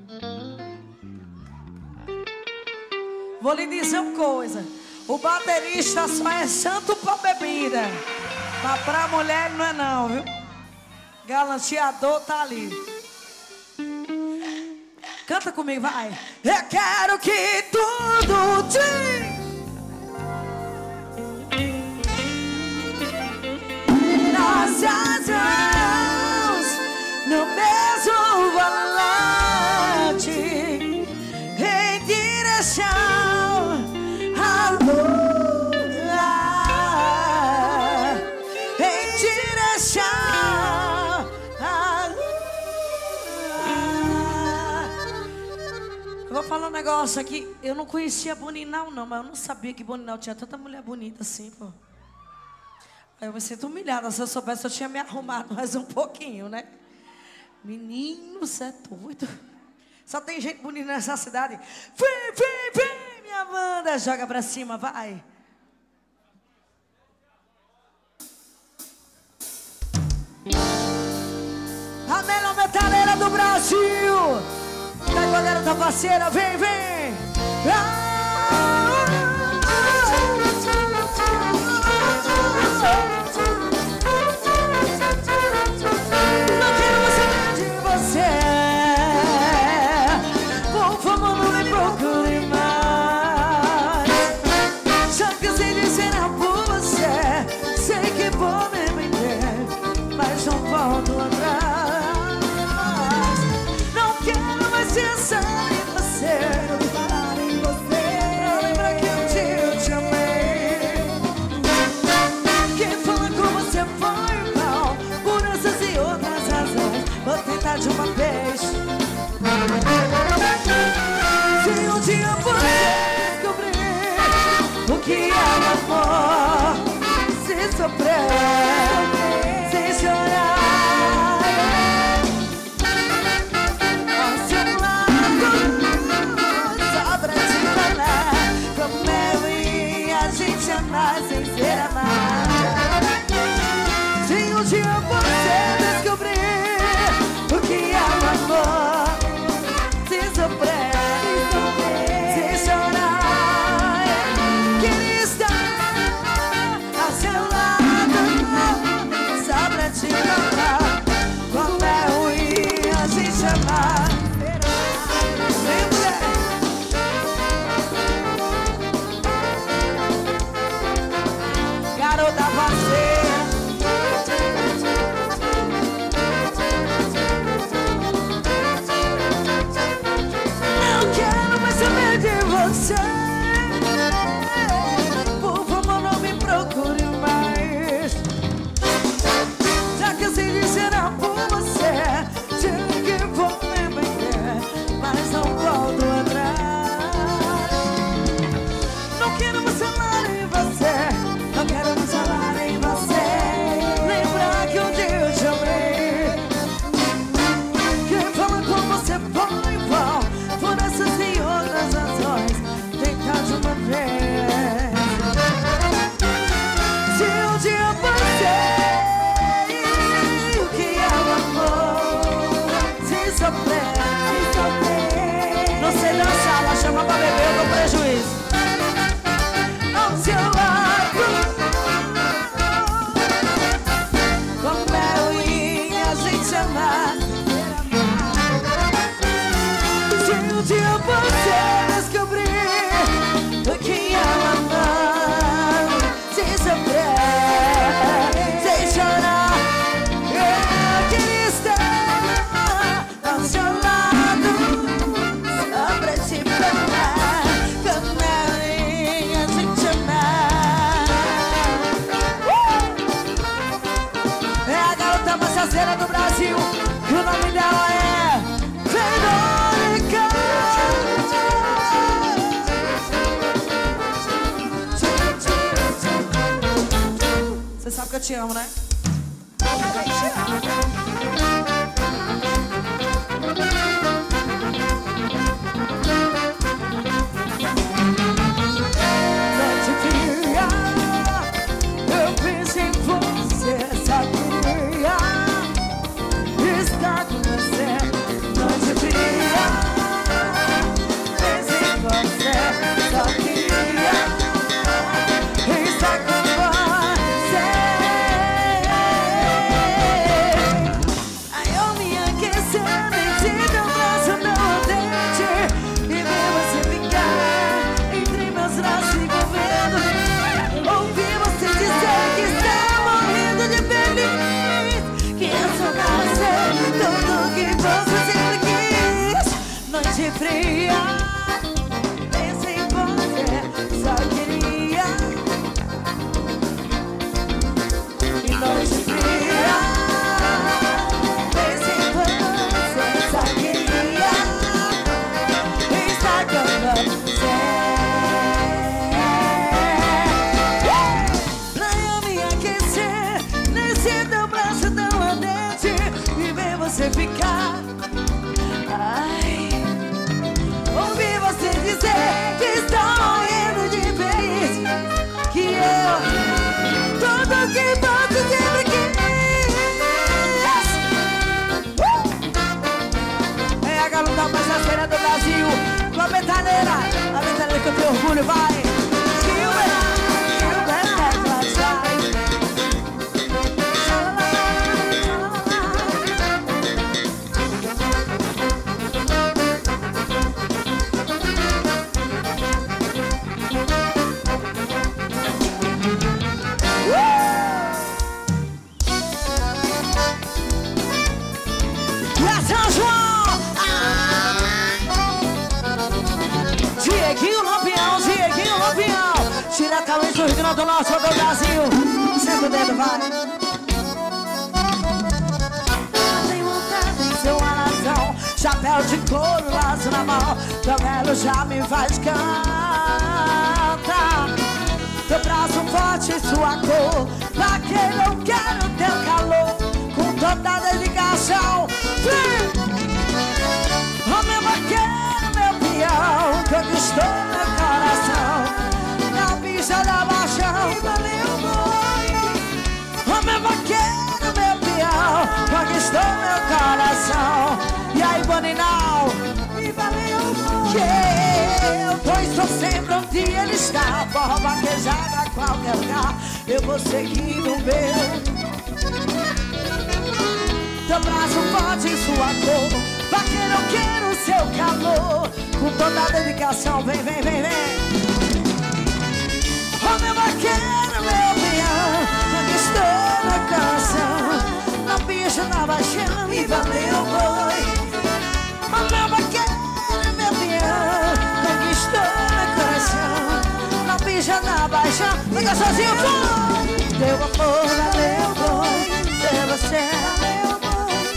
Vou lhe dizer uma coisa. O baterista só é santo pra bebida. Mas pra mulher não é não, viu? Galanteador tá ali. Canta comigo, vai. Eu quero que tudo te... Nossas mãos no mesmo volante, em direção à lua, em direção à lua. Eu vou falar um negócio aqui. Eu não conhecia Boninal não, mas eu não sabia que Boninal tinha tanta mulher bonita assim, pô. Eu me sinto humilhada. Se eu soubesse, eu tinha me arrumado mais um pouquinho, né? Menino, você é doido. Só tem gente bonita nessa cidade. Vem, vem, vem, minha banda. Joga pra cima, vai. A melhor metaleira do Brasil. Tá com a garota parceira, vem, vem. Não quero saber de você. Por favor, não me procure mais. Já cansei de esperar por você. Sei que vou me prender, mas não volto atrás. Não quero mais pensar em você. Quero parar em você. cachaceira do Brasil, que o nome dela é Verônica. Você sabe que eu te amo, né? Noite fria, eu pensei em você, só queria estar com você. Noite fria, pensei em você, só queria estar com você. Aí eu me aquecendo, meti teu braço no dente e vi você ficar entre meus braços envolvendo. Ouvi você dizer que está morrendo de feliz, que eu sou pra você tudo que você sempre quis. Noite fria, pensei em você, só queria. E noite fria, pensei em você, só queria estar com você. Pra eu me aquecer nesse teu braço tão ardente e ver você ficar. Ai, ouvi você dizer que está morrendo de feliz, que eu tudo que você sempre quis. É a garota mais cachaceira do Brasil, com a metaleira que eu tenho orgulho, vai. São João! Dieguinho Lampião, diretamente do Rio Grande do Norte do Brasil. Senta o dedo, vai. Tem vontade em seu alazão, chapéu de couro, laço na mão, teu velho já me faz cantar. Teu braço forte e sua cor, pra que eu quero teu calor, com toda a dedicação. Oh, meu vaqueiro, meu peão, conquistou meu coração na pista da paixão. E valeu, boi. Oh, meu vaqueiro, meu peão, conquistou meu coração. E aí, Boninal? E valeu, boi. Pois estou sempre onde ele está, forró vaquejada a qualquer lugar, eu vou seguir o meu. Teu braço forte e sua cor, vaqueiro, eu quero o seu calor, com toda a dedicação, vem, vem, vem, vem. Oh, meu vaqueiro, meu peão, conquistou meu coração na pista da paixão. E valeu, boi. Oh, meu vaqueiro, meu peão, conquistou meu coração na pista da paixão. Fica sozinho, foi. Teu amor, valeu, boi. Teu você, valeu, boi.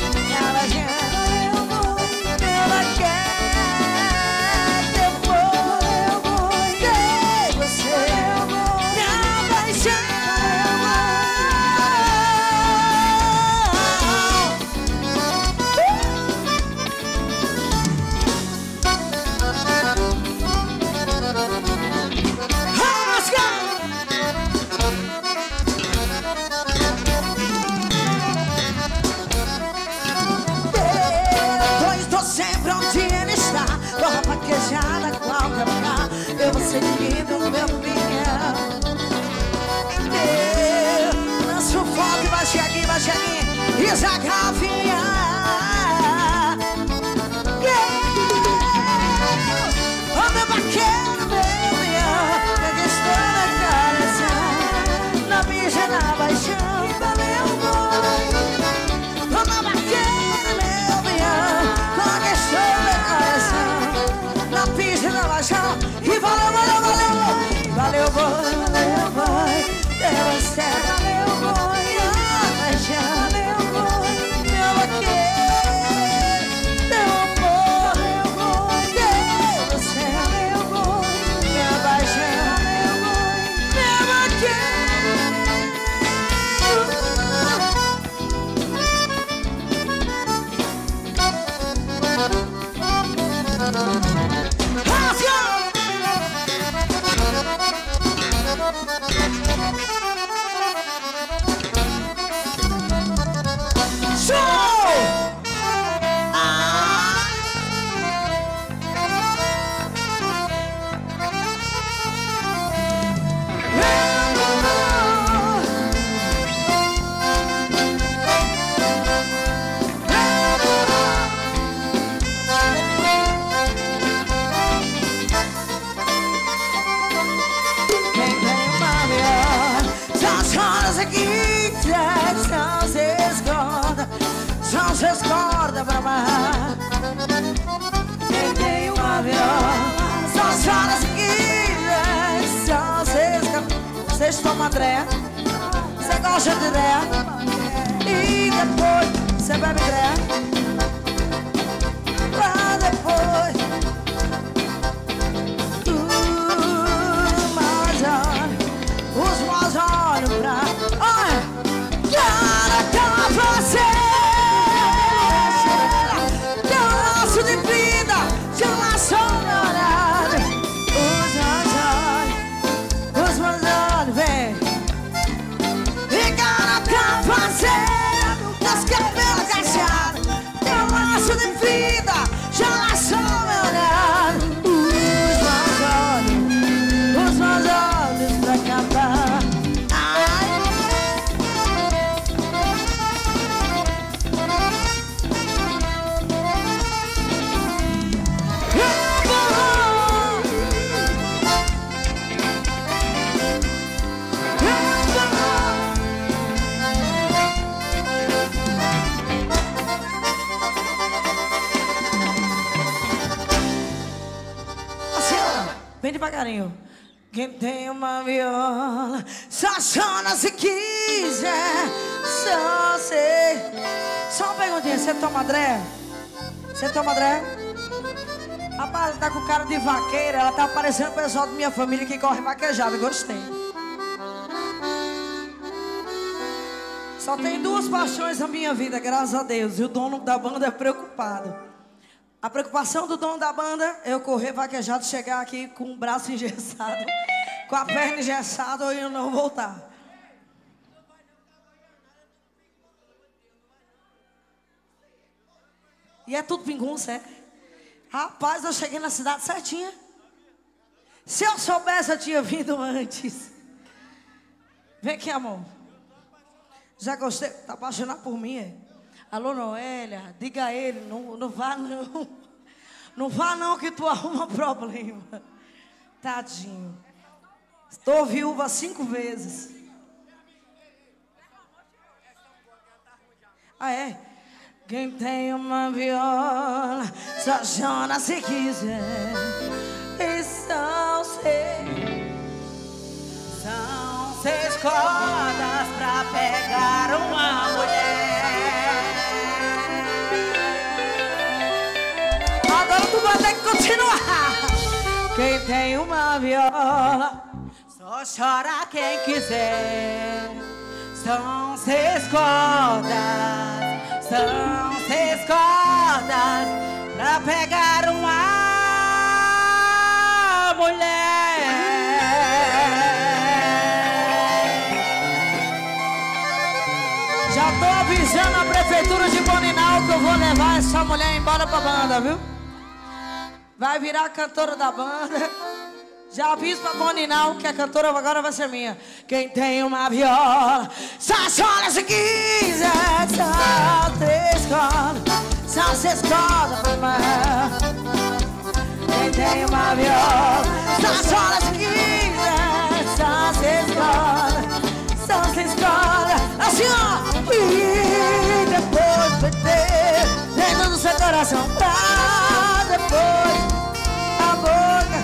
Vaquejada a qualquer lugar, eu vou seguindo o meu pinhão. Lança o foco e vai cheguinho, e já grafinha. Oh, meu vaqueiro, meu pinhão, conquistou meu coração na pista da paixão. E valeu, boi. Oh, meu vaqueiro, meu pinhão, conquistou meu coração na pista da paixão. E valeu, valeu, valeu. Valeu, boi, valeu, boi. Deu você, valeu, boi. A paixão, valeu, boi. Vocês tomam André. Você gosta de André. E depois você bebe André. Pra depois os meus olhos pra... Olha! Cara, com você teu laço de vida, teu laço horário. Os meus olhos, vem. E cara, com você teus cabelos cacheados, teu laço de vida, teu laço horário. Os meus olhos pra acabar. Bem devagarinho. Quem tem uma viola só chora se quiser. Só sei. Só uma perguntinha, você toma André? Você toma André? Rapaz, ela tá com cara de vaqueira. Ela tá parecendo o pessoal da minha família que corre vaquejada. Gostei. Só tem duas paixões na minha vida, graças a Deus. E o dono da banda é preocupado. A preocupação do dono da banda é eu correr vaquejado, chegar aqui com o braço engessado, com a perna engessada e eu não voltar. E é tudo pingunça, é? Rapaz, eu cheguei na cidade certinha. Se eu soubesse, eu tinha vindo antes. Vem aqui, amor. Já gostei, tá apaixonado por mim, é? Alô, Noélia, diga a ele, não vá não. Não vá não que tu arruma problema. Tadinho. Estou viúva 5 vezes. Ah, é? Quem tem uma viola só chora se quiser. E são 6 cordas pra pegar uma mulher. Agora tu vai ter que continuar. Quem tem uma viola só chora quem quiser. São 6 cordas, são 6 cordas pra pegar uma mulher. Já tô avisando a prefeitura de Boninal que eu vou levar essa mulher embora pra banda, viu? Vai virar cantora da banda. Já aviso pra Boninal que a cantora agora vai ser minha. Quem tem uma viola só chora se quiser. São 3 cordas, são 6 cordas pra mulher. Quem tem uma viola só chora se quiser. São 6 cordas, são 6 cordas. Assim, ó. E depois vai ter dentro do seu coração. Pra depois a boca.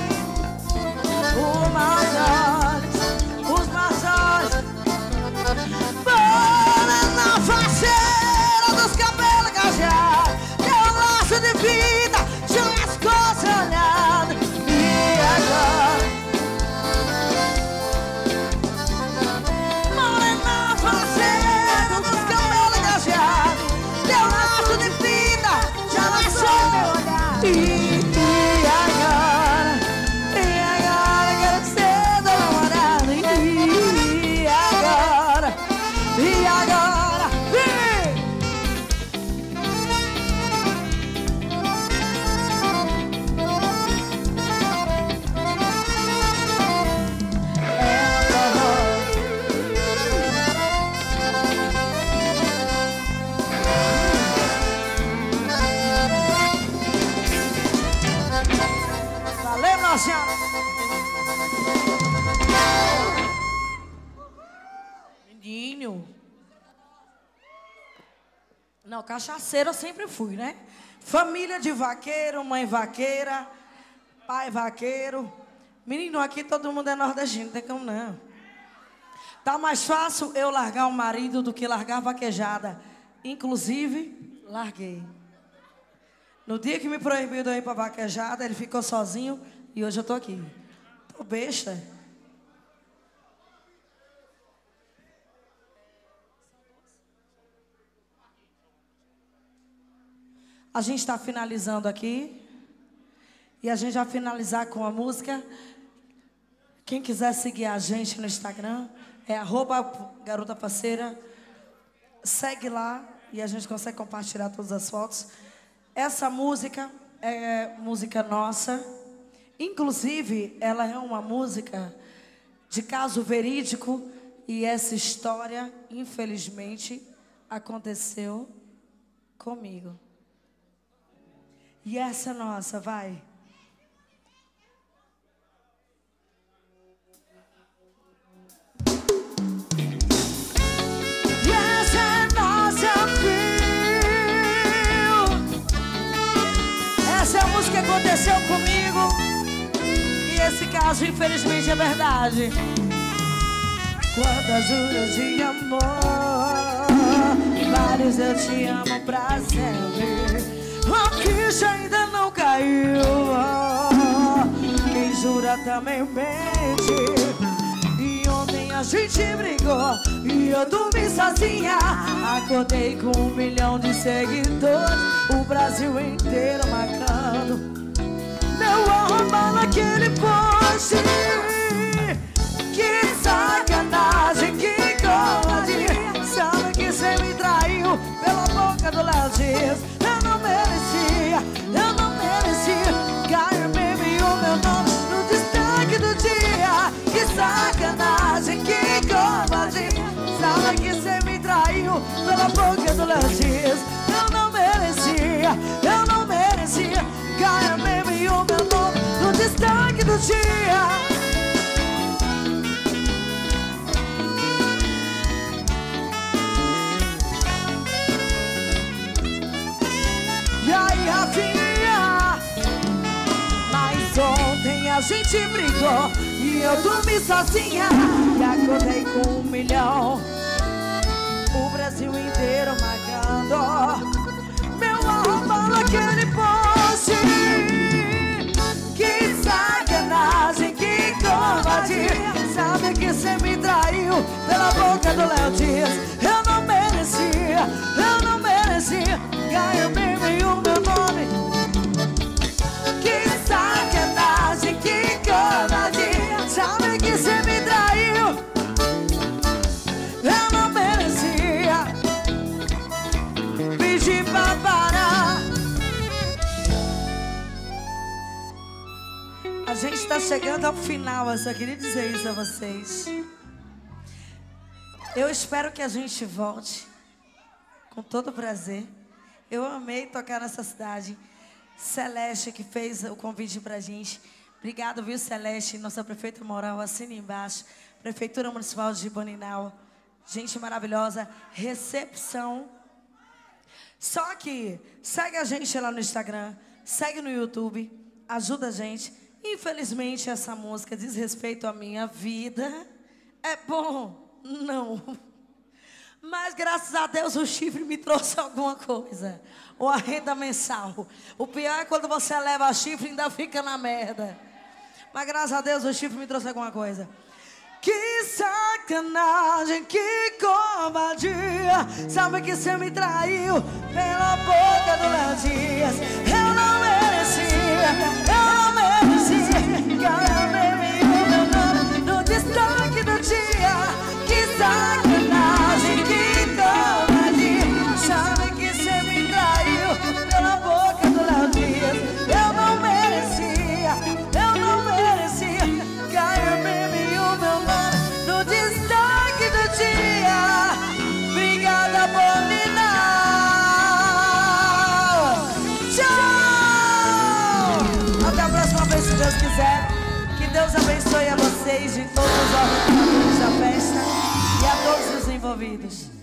Os meus olhos na faceira dos cabelos gajados. Teu laço de vida, já as coisas olhadas. E agora morena faceira dos cabelos gajados. Teu laço de vida, já as coisas olhadas. E agora quero ser da namorada. E agora, vem! Valeu, nossa senhora! Menino. Não, cachaceiro eu sempre fui, né? Família de vaqueiro, mãe vaqueira, pai vaqueiro. Menino, aqui todo mundo é nordestino, não tem como não. Tá mais fácil eu largar o marido do que largar a vaquejada. Inclusive, larguei. No dia que me proibiu de eu ir pra vaquejada, ele ficou sozinho e hoje eu tô aqui. Tô besta. A gente está finalizando aqui. E a gente vai finalizar com a música. Quem quiser seguir a gente no Instagram, é @garotaparceira. Segue lá e a gente consegue compartilhar todas as fotos. Essa música é música nossa. Inclusive, ela é uma música de caso verídico. E essa história, infelizmente, aconteceu comigo. E essa é nossa, vai. E essa é nossa, filho. Essa é a música que aconteceu comigo. E esse caso, infelizmente, é verdade. Quantas juras de amor, vários eu te amo pra sempre. A ficha ainda não caiu. Quem jura também mente. E ontem a gente brigou e eu dormi sozinha. Acordei com 1 milhão de seguidores, o Brasil inteiro marcando meu arroba naquele post. Que sacanagem, que covardia. Sabe que cê me traiu pela boca do Léo Dias. Eu não merecia. Caio Baby, o meu nome no destaque do dia. Que sacanagem, que covardia. Sabe que cê me traiu pela boca do Léo Dias. Eu não merecia. Caio Baby, o meu nome no destaque do dia. E aí, Rafinha? Mas ontem a gente brigou e eu dormi sozinha. E acordei com 1 milhão, o Brasil inteiro marcando meu arroba naquele post. Que sacanagem, que covardia. Sabe que cê me traiu pela boca do Léo Dias. Eu não merecia. Caio Baby, o meu nome. Que sacanagem, que covardia. Sabe que cê me traiu. Eu não merecia. Pedi pra parar. A gente tá chegando ao final. Eu só queria dizer isso a vocês. Eu espero que a gente volte com todo prazer. Eu amei tocar nessa cidade. Celeste, que fez o convite pra gente. Obrigado, viu, Celeste? Nossa prefeita moral, assina embaixo. Prefeitura Municipal de Boninal. Gente maravilhosa. Recepção. Só que segue a gente lá no Instagram. Segue no YouTube. Ajuda a gente. Infelizmente, essa música diz respeito à minha vida. É bom? Não. Mas graças a Deus o chifre me trouxe alguma coisa. Ou a renda mensal. O pior é quando você leva chifre e ainda fica na merda. Mas graças a Deus o chifre me trouxe alguma coisa. Que sacanagem, que covardia. Sabe que você me traiu pela boca do Léo Dias. Eu não merecia. Caio Baby, o meu nome no destaque do dia. Que sacanagem, que covardia. Sabe que cê me traiu pela boca do Léo Dias. Eu não merecia. Caio Baby, o meu nome no destaque do dia. Obrigada, Boninal. Tchau. Até a próxima vez, se Deus quiser. Que Deus abençoe a vocês e todos os organizadores da festa e a todos os envolvidos.